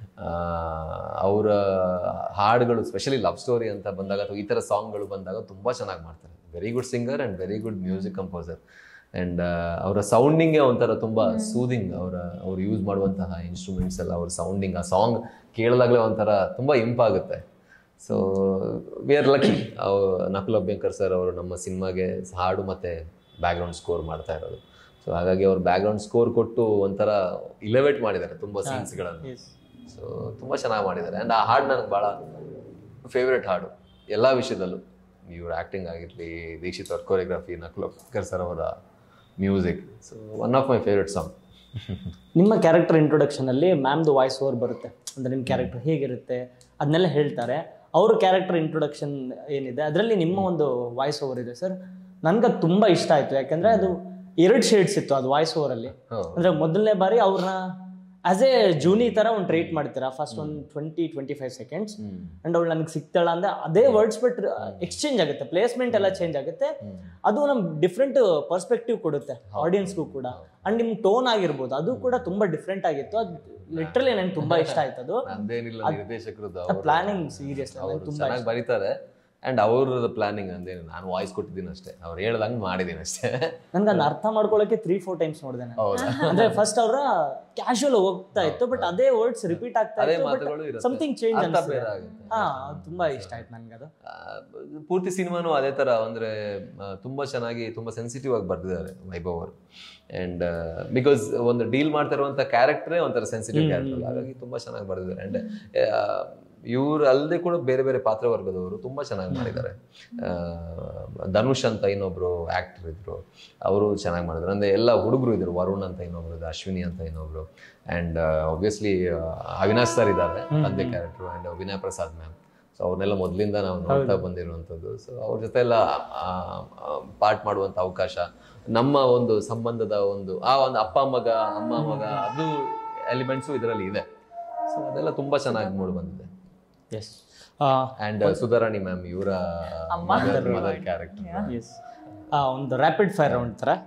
ಅವರ ಹಾಡುಗಳು ಸ್ಪೆಷಲಿ ಲವ್ ಸ್ಟೋರಿ ಅಂತ ಬಂದಾಗ ಅಥವಾ ಈ ಥರ ಸಾಂಗ್ಗಳು ಬಂದಾಗ ತುಂಬ ಚೆನ್ನಾಗಿ ಮಾಡ್ತಾರೆ. Very good singer and very good music composer. And ಅವರ ಸೌಂಡಿಂಗೇ ಒಂಥರ ತುಂಬ ಸೂದಿಂಗ್. ಅವರ ಅವ್ರು ಯೂಸ್ ಮಾಡುವಂತಹ ಇನ್ಸ್ಟ್ರೂಮೆಂಟ್ಸ್ ಎಲ್ಲ, ಅವ್ರ ಸೌಂಡಿಂಗ್, ಆ ಸಾಂಗ್ ಕೇಳಿದಾಗಲೇ ಒಂಥರ ತುಂಬ ಇಂಪಾಗುತ್ತೆ. So we are lucky, Nakul Abhyankar sir ಅವರು ನಮ್ಮ ಸಿನಿಮಾಗೆ ಹಾಡು ಮತ್ತು ಬ್ಯಾಕ್ಗ್ರೌಂಡ್ ಸ್ಕೋರ್ ಮಾಡ್ತಾ ಇರೋದು. ಸೊ ಹಾಗಾಗಿ ಅವ್ರು ಬ್ಯಾಕ್ಗ್ರೌಂಡ್ ಸ್ಕೋರ್ ಕೊಟ್ಟು ಒಂಥರ ಇಲೆವೇಟ್ ಮಾಡಿದ್ದಾರೆ ತುಂಬ ಸೀನ್ಸ್ಗಳನ್ನು. ಸೊ ತುಂಬ ಚೆನ್ನಾಗಿ ಮಾಡಿದ್ದಾರೆ. ಆ್ಯಂಡ್ ಆ ಹಾಡು ನನಗೆ ಭಾಳ ಫೇವ್ರೆಟ್ ಹಾಡು ಎಲ್ಲ ವಿಷಯದಲ್ಲೂ. ಇವ್ರ ಆ್ಯಕ್ಟಿಂಗ್ ಆಗಿರಲಿ, ದೀಕ್ಷಿತ್ ಅವ್ರ ಕೊರಿಯೋಗ್ರಫಿ, ನಕುಲ್ ಅಭ್ಯಂಕರ್ ಸರ್ ಅವರ music. So one of my favourite song. ನಿಮ್ಮ ಕ್ಯಾರೆಕ್ಟರ್ ಇಂಟ್ರೊಡಕ್ಷನಲ್ಲಿ ಮ್ಯಾಮ್ದು ವಾಯ್ಸ್ ಓವರ್ ಬರುತ್ತೆ, ಅಂದರೆ ನಿಮ್ಮ ಕ್ಯಾರೆಕ್ಟರ್ ಹೇಗಿರುತ್ತೆ ಅದನ್ನೆಲ್ಲ ಹೇಳ್ತಾರೆ. ಅವ್ರ ಕ್ಯಾರೆಕ್ಟರ್ ಇಂಟ್ರೊಡಕ್ಷನ್ ಏನಿದೆ ಅದರಲ್ಲಿ ನಿಮ್ಮ ಒಂದು ವಾಯ್ಸ್ ಓವರ್ ಇದೆ ಸರ್. ನನ್ಗೆ ಅದು ತುಂಬ ಇಷ್ಟ ಆಯಿತು, ಯಾಕಂದರೆ ಅದು ಎರಡು ಶೇಡ್ಸ್ ಇತ್ತು ಅದು ವಾಯ್ಸ್ ಓವರಲ್ಲಿ. ಅಂದರೆ ಮೊದಲನೇ ಬಾರಿ ಅವ್ರನ್ನ ಆಸ್ ಎ ಜೂನಿ ತರ ಒಂದು ಟ್ರೀಟ್ ಮಾಡ್ತೀರಾ ಫಸ್ಟ್ ಒಂದು twenty twenty five seconds and ಅವಳು ನನಗೆ ಸಿಗ್ತಾಳ ಅಂದ್ರೆ ಅದೇ ವರ್ಡ್ಸ್ ಬಟ್ ಎಕ್ಸ್ಚೇಂಜ್ ಆಗುತ್ತೆ, ಪ್ಲೇಸ್ಮೆಂಟ್ ಎಲ್ಲ ಚೇಂಜ್ ಆಗುತ್ತೆ. ಅದು ನಮ್ಗೆ ಡಿಫ್ರೆಂಟ್ ಪರ್ಸ್ಪೆಕ್ಟಿವ್ ಕೊಡುತ್ತೆ ಆಡಿಯನ್ಸ್ಗೂ ಕೂಡ. ಅಂಡ್ ನಿಮ್ ಟೋನ್ ಆಗಿರ್ಬೋದು ಅದು ಕೂಡ ತುಂಬಾ ಡಿಫ್ರೆಂಟ್ ಆಗಿತ್ತು. ಅದು ಲಿಟ್ರಲಿ ನಂಗೆ ತುಂಬಾ ಇಷ್ಟ ಆಯ್ತು. ಅದು ಪ್ಲಾನಿಂಗ್ ಸೀರಿಯಸ್ ತುಂಬಾ ಬರೀತಾರೆ ಅಂಡ್ ಅವ್ರ ಪ್ಲಾನಿಂಗ್ ಅಂದೇನು ನಾನು ವಾಯ್ಸ್ ಕೊಟ್ಟಿದ್ದೀನಿ ಅಷ್ಟೇ, ಅವ್ರು ಹೇಳ್ದಂಗೆ ಮಾಡಿದೀನಿ ಅಷ್ಟೇ. ನನ್ಗೆ ಅದನ್ನ ಅರ್ಥ ಮಾಡ್ಕೊಳಕ್ಕೆ ತ್ರೀ ಫೋರ್ ಟೈಮ್ಸ್ ನೋಡಿದೆ ನಾನು. ಅಂದ್ರೆ ಫಸ್ಟ್ ಅವ್ರ ಕ್ಯಾಶುವಲ್ ಹೋಗ್ತಾ ಇತ್ತು ಬಟ್ ಅದೇ ವರ್ಡ್ಸ್ ರಿಪೀಟ್ ಆಗ್ತಾ ಇತ್ತು, ಸಮಥಿಂಗ್ ಚೇಂಜ್ ಅನ್ಸುತ್ತೆ. ಹಾ ತುಂಬಾ ಇಷ್ಟ ಆಯ್ತು ನನ್ಗೆ ಅದು. ಪೂರ್ತಿ ಸಿನಿಮಾನು ಅದೇ ತರ ಅಂದ್ರೆ ತುಂಬಾ ಚೆನ್ನಾಗಿ ತುಂಬಾ ಸೆನ್ಸಿಟಿವ್ ಆಗಿ ಬರ್ದಿದ್ದಾರೆ ವೈಭವ್ ಅವರು. ಅಂಡ್ ಬಿಕಾಸ್ ಒಂದು ಡೀಲ್ ಮಾಡ್ತಾ ಇರುವಂತ ಕ್ಯಾರೆಕ್ಟರೇ ಒಂಥರ ಸೆನ್ಸಿಟಿವ್ ಕ್ಯಾರೆಕ್ಟರ್, ಹಾಗಾಗಿ ತುಂಬಾ ಚೆನ್ನಾಗಿ ಬರ್ದಿದ್ದಾರೆ. ಅಂಡ್ ಇವ್ರು ಅಲ್ಲದೆ ಕೂಡ ಬೇರೆ ಬೇರೆ ಪಾತ್ರವರ್ಗದವರು ತುಂಬಾ ಚೆನ್ನಾಗಿ ಮಾಡಿದ್ದಾರೆ. ಧನುಷ್ ಅಂತ ಇನ್ನೊಬ್ರು ಆಕ್ಟರ್ ಇದ್ರು, ಅವರು ಚೆನ್ನಾಗಿ ಮಾಡಿದ್ರು. ಅಂದ್ರೆ ಎಲ್ಲ ಹುಡುಗರು ಇದ್ರು, ವರುಣ್ ಅಂತ ಇನ್ನೊಬ್ರು, ಅಶ್ವಿನಿ ಅಂತ ಇನ್ನೊಬ್ರು, ಅಂಡ್ ಆಬ್ವಿಯಸ್ಲಿ ಅವಿನಾಶ್ ಸರ್ ಇದ್ದಾರೆ ತಂದೆ character, and Vinay Prasad ma'am. So ಅವ್ರನ್ನೆಲ್ಲ ಮೊದಲಿಂದ ನಾವು ನೋಡ್ತಾ ಬಂದಿರುವಂಥದ್ದು. ಸೊ ಅವ್ರ ಜೊತೆ ಎಲ್ಲ ಪಾರ್ಟ್ ಮಾಡುವಂಥ ಅವಕಾಶ, ನಮ್ಮ ಒಂದು ಸಂಬಂಧದ ಒಂದು ಆ ಒಂದು ಅಪ್ಪ ಮಗ ಅಮ್ಮ ಮಗ ಅದು ಎಲಿಮೆಂಟ್ಸು ಇದರಲ್ಲಿ ಇದೆ. ಸೊ ಅದೆಲ್ಲ ತುಂಬಾ ಚೆನ್ನಾಗಿ ಮೂಡಿ ಬಂದಿದೆ. ಎಸ್ ಅಂಡ್ ಸುಧಾರಾಣಿ ಮ್ಯಾಮ್ ಇವರ ಮದರ್ ಕ್ಯಾರೆಕ್ಟರ್. ಎಸ್ ಒಂದು ರ್ಯಾಪಿಡ್ ಫೈರ್ ರೌಂಡ್ ಥರ.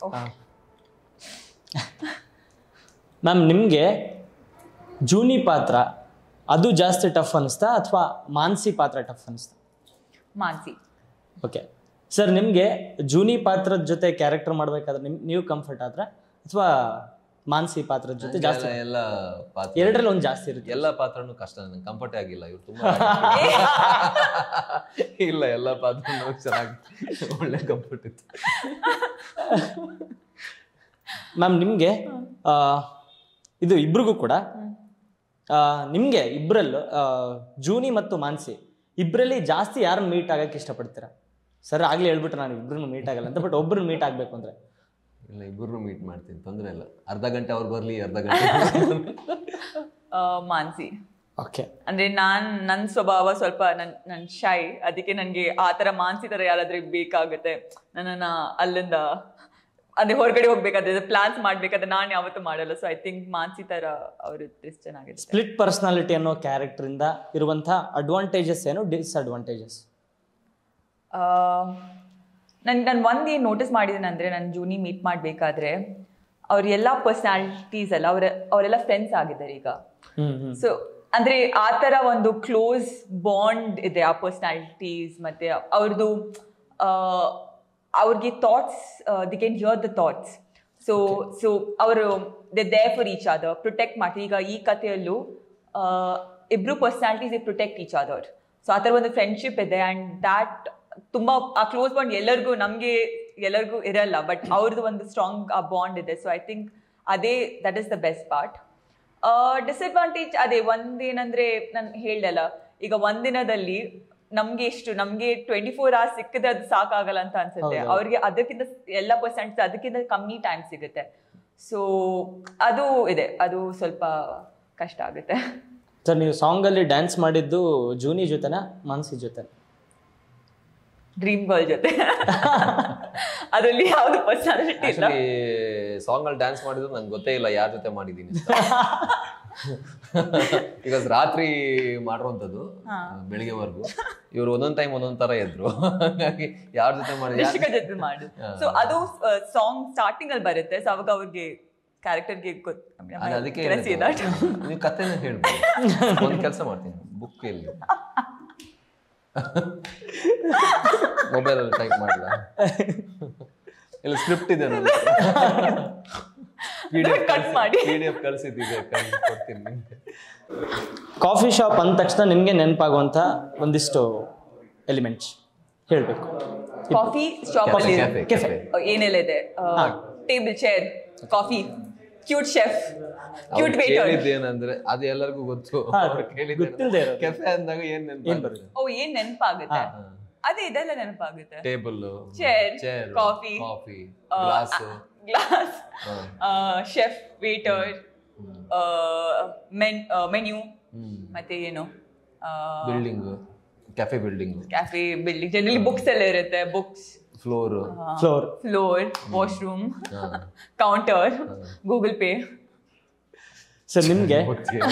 ಮ್ಯಾಮ್ ನಿಮಗೆ ಜೂನಿ ಪಾತ್ರ ಅದು ಜಾಸ್ತಿ ಟಫ್ ಅನಿಸ್ತಾ ಅಥವಾ ಮಾನ್ಸಿ ಪಾತ್ರ ಟಫ್ ಅನಿಸ್ತಾ? ಮಾನ್ಸಿ. ಓಕೆ ಸರ್, ನಿಮಗೆ ಜೂನಿ ಪಾತ್ರದ ಜೊತೆ ಕ್ಯಾರೆಕ್ಟರ್ ಮಾಡಬೇಕಾದ್ರೆ ನಿಮ್ ನೀವು ಕಂಫರ್ಟ್ ಆದ್ರೆ ಅಥವಾ ಮಾನ್ಸಿ ಪಾತ್ರದ ಜೊತೆ ಜಾಸ್ತಿ? ಎಲ್ಲ ಪಾತ್ರ ಎರಡರಲ್ಲಿ ಒಂದು ಜಾಸ್ತಿ ಇರುತ್ತೆ. ಎಲ್ಲ ಪಾತ್ರನೂ ಕಷ್ಟ, ನಂಗೆ ಕಂಫರ್ಟ್ ಆಗಿಲ್ಲ. ಇವ್ರು ತುಂಬಾ ಇಲ್ಲ, ಎಲ್ಲ ಪಾತ್ರನೂ ಚೆನ್ನಾಗಿ ಒಳ್ಳೆ ಕಂಫರ್ಟ್ ಇತ್ತು. ಮ್ಯಾಮ್ ನಿಮಗೆ ಇದು ಇಬ್ರಿಗೂ ಕೂಡ ನಿಮಗೆ ಇಬ್ಬರಲ್ಲೂ ಜೂನಿ ಮತ್ತು ಮಾನ್ಸಿ ಇಬ್ಬರಲ್ಲಿ ಜಾಸ್ತಿ ಯಾರನ್ನ ಮೀಟ್ ಆಗಕ್ಕೆ ಇಷ್ಟಪಡ್ತೀರಾ? ಸರ್ ಆಗ್ಲೇ ಹೇಳ್ಬಿಟ್ರೆ ನಾನು ಇಬ್ಬರನ್ನು ಮೀಟ್ ಆಗಲ್ಲ ಅಂತ, ಬಟ್ ಒಬ್ಬರನ್ನ ಮೀಟ್ ಆಗಬೇಕು ಅಂದ್ರೆ? ಇಲ್ಲ, ಇಬ್ಬರು ಮೀಟ್ ಮಾಡ್ತೀನಿ, ತೊಂದರೆ ಇಲ್ಲ. ಅರ್ಧ ಗಂಟೆ ಅವ್ರು ಬರ್ಲಿ, ಅರ್ಧ ಗಂಟೆ ಮಾನ್ಸಿ. ಓಕೆ. ಅಂದ್ರೆ ನಾನ್ ನನ್ನ ಸ್ವಭಾವ ಸ್ವಲ್ಪ ನನ್ ನನ್ ಶೈ, ಅದಕ್ಕೆ ನನ್ಗೆ ಆ ತರ ಮಾನ್ಸಿ ತರ ಯಾರಾದ್ರೂ ಬೇಕಾಗುತ್ತೆ. ನನ್ನನ್ನ ಅಲ್ಲಿಂದ ಅದೇ ಹೊರಗಡೆ ಹೋಗ್ಬೇಕಾದ್ರೆ ಪ್ಲಾನ್ಸ್ ಮಾಡ್ಬೇಕಾದ್ರೆ ನಾನು ಯಾವತ್ತೂ ಮಾಡಲ್ಲ. ಸೊ ಐ ಥಿಂಕ್ ಮಾನ್ಸಿ ತರ ಅವ್ರ ಚೆನ್ನಾಗಿದೆ. ಸ್ಪ್ಲಿಟ್ ಪರ್ಸನಾಲಿಟಿ ಅನ್ನೋ ಕ್ಯಾರೆಕ್ಟರ್ ಇಂದ ಇರುವಂತಹ ಅಡ್ವಾಂಟೇಜಸ್ ಏನು, ಡಿಸ್ಅಡ್ವಾಂಟೇಜಸ್? ನನ್ ನಾನು ಒಂದು ಏನು ನೋಟಿಸ್ ಮಾಡಿದ್ದೀನಿ ಅಂದರೆ, ನಾನು ಜೂನಿ ಮೀಟ್ ಮಾಡಬೇಕಾದ್ರೆ ಅವ್ರ ಎಲ್ಲ ಪರ್ಸನಾಲಿಟೀಸ್ ಎಲ್ಲ ಅವ್ರ ಅವರೆಲ್ಲ ಫ್ರೆಂಡ್ಸ್ ಆಗಿದ್ದಾರೆ ಈಗ. ಸೊ ಅಂದರೆ ಆ ಥರ ಒಂದು ಕ್ಲೋಸ್ ಬಾಂಡ್ ಇದೆ ಆ ಪರ್ಸನಾಲಿಟೀಸ್. ಮತ್ತು ಅವ್ರದ್ದು ಅವ್ರಿಗೆ thoughts, the can hear the thoughts. So so ಅವರು they there for each other, protect ಮಾಡ್ತಾರೆ. ಈಗ ಈ ಕಥೆಯಲ್ಲೂ ಇಬ್ರು personalities they protect each other. So ಆ ಥರ ಒಂದು ಫ್ರೆಂಡ್ಶಿಪ್ ಇದೆ. ಆ್ಯಂಡ್ ದ್ಯಾಟ್ ತುಂಬಾ ಆ ಕ್ಲೋಸ್ ಬಾಂಡ್ ಎಲ್ಲರಿಗೂ ನಮಗೆ ಎಲ್ಲರಿಗೂ ಇರಲ್ಲ, ಬಟ್ ಅವ್ರದ್ದು ಒಂದು ಸ್ಟ್ರಾಂಗ್ ಆ ಬಾಂಡ್ ಇದೆ. ಸೊ ಐ ಥಿಂಕ್ ಅದೇ that is the best part. Disadvantage ಅದೇ ಒಂದೇನಂದ್ರೆ ನಾನು ಹೇಳ್ದಲ್ಲ, ಈಗ ಒಂದಿನದಲ್ಲಿ ನಮ್ಗೆ ಎಷ್ಟು ನಮ್ಗೆ ಟ್ವೆಂಟಿ ಫೋರ್ ಅವರ್ಸ್ ಸಿಕ್ಕಿದೆ ಅದು ಸಾಕಾಗಲ್ಲ ಅಂತ ಅನ್ಸುತ್ತೆ. ಅವ್ರಿಗೆ ಅದಕ್ಕಿಂತ ಎಲ್ಲ ಪರ್ಸೆಂಟ್ ಅದಕ್ಕಿಂತ ಕಮ್ಮಿ ಟೈಮ್ ಸಿಗುತ್ತೆ. ಸೊ ಅದು ಇದೆ, ಅದು ಸ್ವಲ್ಪ ಕಷ್ಟ ಆಗುತ್ತೆ. ಸರ್, ನೀವು ಸಾಂಗ್ ಅಲ್ಲಿ ಡ್ಯಾನ್ಸ್ ಮಾಡಿದ್ದು ಜೂನಿ ಜೊತೆನಾ ಮಾನ್ಸಿ ಜೊತೆ? ಡ್ರೀಮ್ ಗರ್ಲ್ ಜೊತೆ. ಅದರಲ್ಲಿ ಯಾವ್ದು ಪರ್ಸನಾಲಿಟಿ ಇಲ್ಲ. ಸಾಂಗ್ ಅಲ್ಲಿ ಡ್ಯಾನ್ಸ್ ಮಾಡಿದ್ರು ನಂಗೆ ಗೊತ್ತೇ ಇಲ್ಲ ಯಾರ ಜೊತೆ ಮಾಡಿದೀನಿ. ಈಗ ರಾತ್ರಿ ಮಾಡಿರುವಂತದ್ದು ಬೆಳಿಗ್ಗೆವರೆಗೂ, ಇವ್ರು ಒಂದೊಂದ್ ಟೈಮ್ ಒಂದೊಂದ್ ತರ ಎದ್ರು, ಹಾಗಾಗಿ ಯಾರ ಜೊತೆ ಮಾಡಿ ಜೊತೆ ಮಾಡಿ. ಸೊ ಅದು ಸಾಂಗ್ ಸ್ಟಾರ್ಟಿಂಗ್ ಅಲ್ಲಿ ಬರುತ್ತೆ. ಸೊ ಅವಾಗ ಅವ್ರಿಗೆ ಕ್ಯಾರೆಕ್ಟರ್ಗೆ ಅದಕ್ಕೆ ನೀವು ಕಥೆನ ಹೇಳ್ಬೋದು. ಒಂದ್ ಕೆಲಸ ಮಾಡ್ತೀನಿ, ಬುಕ್ ಎಲ್ಲಿ ಮೊಬೈಲ್ ಅಲ್ಲಿ ಟೈಪ್ ಮಾಡಲ್ಲ, ಇಲ್ಲ ಸ್ಕ್ರಿಪ್ಟ್ ಇದೆ, ಪಿಡಿಎಫ್ ಕಳಿಸಿದ್ದೀವಿ, ಕೊಡ್ತೀನಿ ನಿಮ್ಗೆ. ಕಾಫಿ ಶಾಪ್ ಅಂದ ತಕ್ಷಣ ನಿಮ್ಗೆ ನೆನಪಾಗುವಂತ ಒಂದಿಷ್ಟು ಎಲಿಮೆಂಟ್ಸ್ ಹೇಳ್ಬೇಕು. ಕಾಫಿ ಶಾಪ್ ಅಲ್ಲಿ ಏನೆಲ್ಲ ಇದೆ? Table, chair, coffee, cute chef, cute waiter. ಏನಂದ್ರೆ ಅದು ಎಲ್ಲರಿಗೂ ಗೊತ್ತು. ಕೆಫೆ ಅಂದಾಗ ಏನ್ ನೆನಪಾಗುತ್ತೆ? ಓ ಏನ್ ನೆನಪಾಗುತ್ತೆ? ಅದೇ ಇದೆಲ್ಲ ನೆನಪಾಗುತ್ತೆ. Table, chair, coffee, coffee, glass, glass, chef, waiter, menu, ಮತ್ತೆ ಏನು building, cafe building, cafe building. Generally books ಎಲ್ಲ ಇರುತ್ತೆ. Books, floor, floor, floor, washroom, counter, Google Pay. Sir ನಿಮಗೆ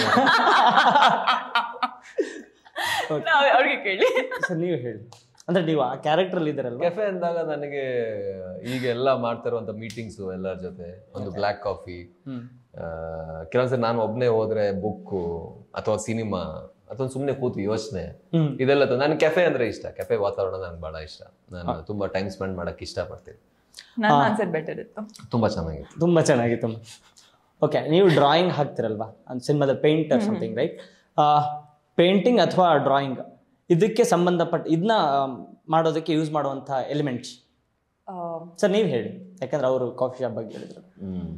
ಅವ್ರಿಗೆ ಕೇಳಿ. ಸರ್ ನೀವು ಹೇಳಿ, ಅಂದ್ರೆ ನೀವು ಆ ಕ್ಯಾರೆಕ್ಟರ್ ಅಲ್ಲಿ ಇದ್ದಾರಲ್ವಾ. ಕೆಫೆ ಅಂದಾಗ ನನಗೆ ಈಗ ಎಲ್ಲ ಮಾಡ್ತಿರುವಂತ ಮೀಟಿಂಗ್ಸು ಎಲ್ಲರ ಜೊತೆ ಒಂದು ಬ್ಲ್ಯಾಕ್ ಕಾಫಿ, ಕೆಲವೊಂದ್ಸರಿ ನಾನು ಒಬ್ನೇ ಹೋದ್ರೆ ಬುಕ್ಕು ಅಥವಾ ಸಿನಿಮಾ ಅಥವಾ ಸುಮ್ಮನೆ ಕೂತು ಯೋಚನೆ, ಇದೆಲ್ಲ ನನ್ ಕೆಫೆ ಅಂದ್ರೆ ಇಷ್ಟ. ಕೆಫೆ ವಾತಾವರಣ ನನ್ಗೆ ಬಹಳ ಇಷ್ಟ. ನಾನು ತುಂಬಾ ಟೈಮ್ ಸ್ಪೆಂಡ್ ಮಾಡಕ್ ಇಷ್ಟ ಪಡ್ತೀನಿ. ನನ್ನ ಆನ್ಸರ್ ಬೆಟರ್ ಇತ್ತು. ತುಂಬಾ ಚೆನ್ನಾಗಿತ್ತು. ತುಂಬಾ ಚೆನ್ನಾಗಿತ್ತು. ಓಕೆ, ನೀವು ಡ್ರಾಯಿಂಗ್ ಹಾಕ್ತಿರಲ್ವಾ ಸಿನಿಮಾದ ಪೇಂಟ್ ಸಮಥಿಂಗ್ ರೈಟ್? ಪೇಂಟಿಂಗ್ ಅಥವಾ ಡ್ರಾಯಿಂಗ್ ಇದಕ್ಕೆ ಸಂಬಂಧಪಟ್ಟ ಇದನ್ನ ಮಾಡೋದಕ್ಕೆ ಯೂಸ್ ಮಾಡುವಂಥ ಎಲಿಮೆಂಟ್ಸ್ ಸರ್ ನೀವು ಹೇಳಿ, ಯಾಕಂದ್ರೆ ಅವರು ಕಾಫಿ ಶಾಪ್ ಬಗ್ಗೆ ಹೇಳಿದ್ರು. ಹ್ಮ್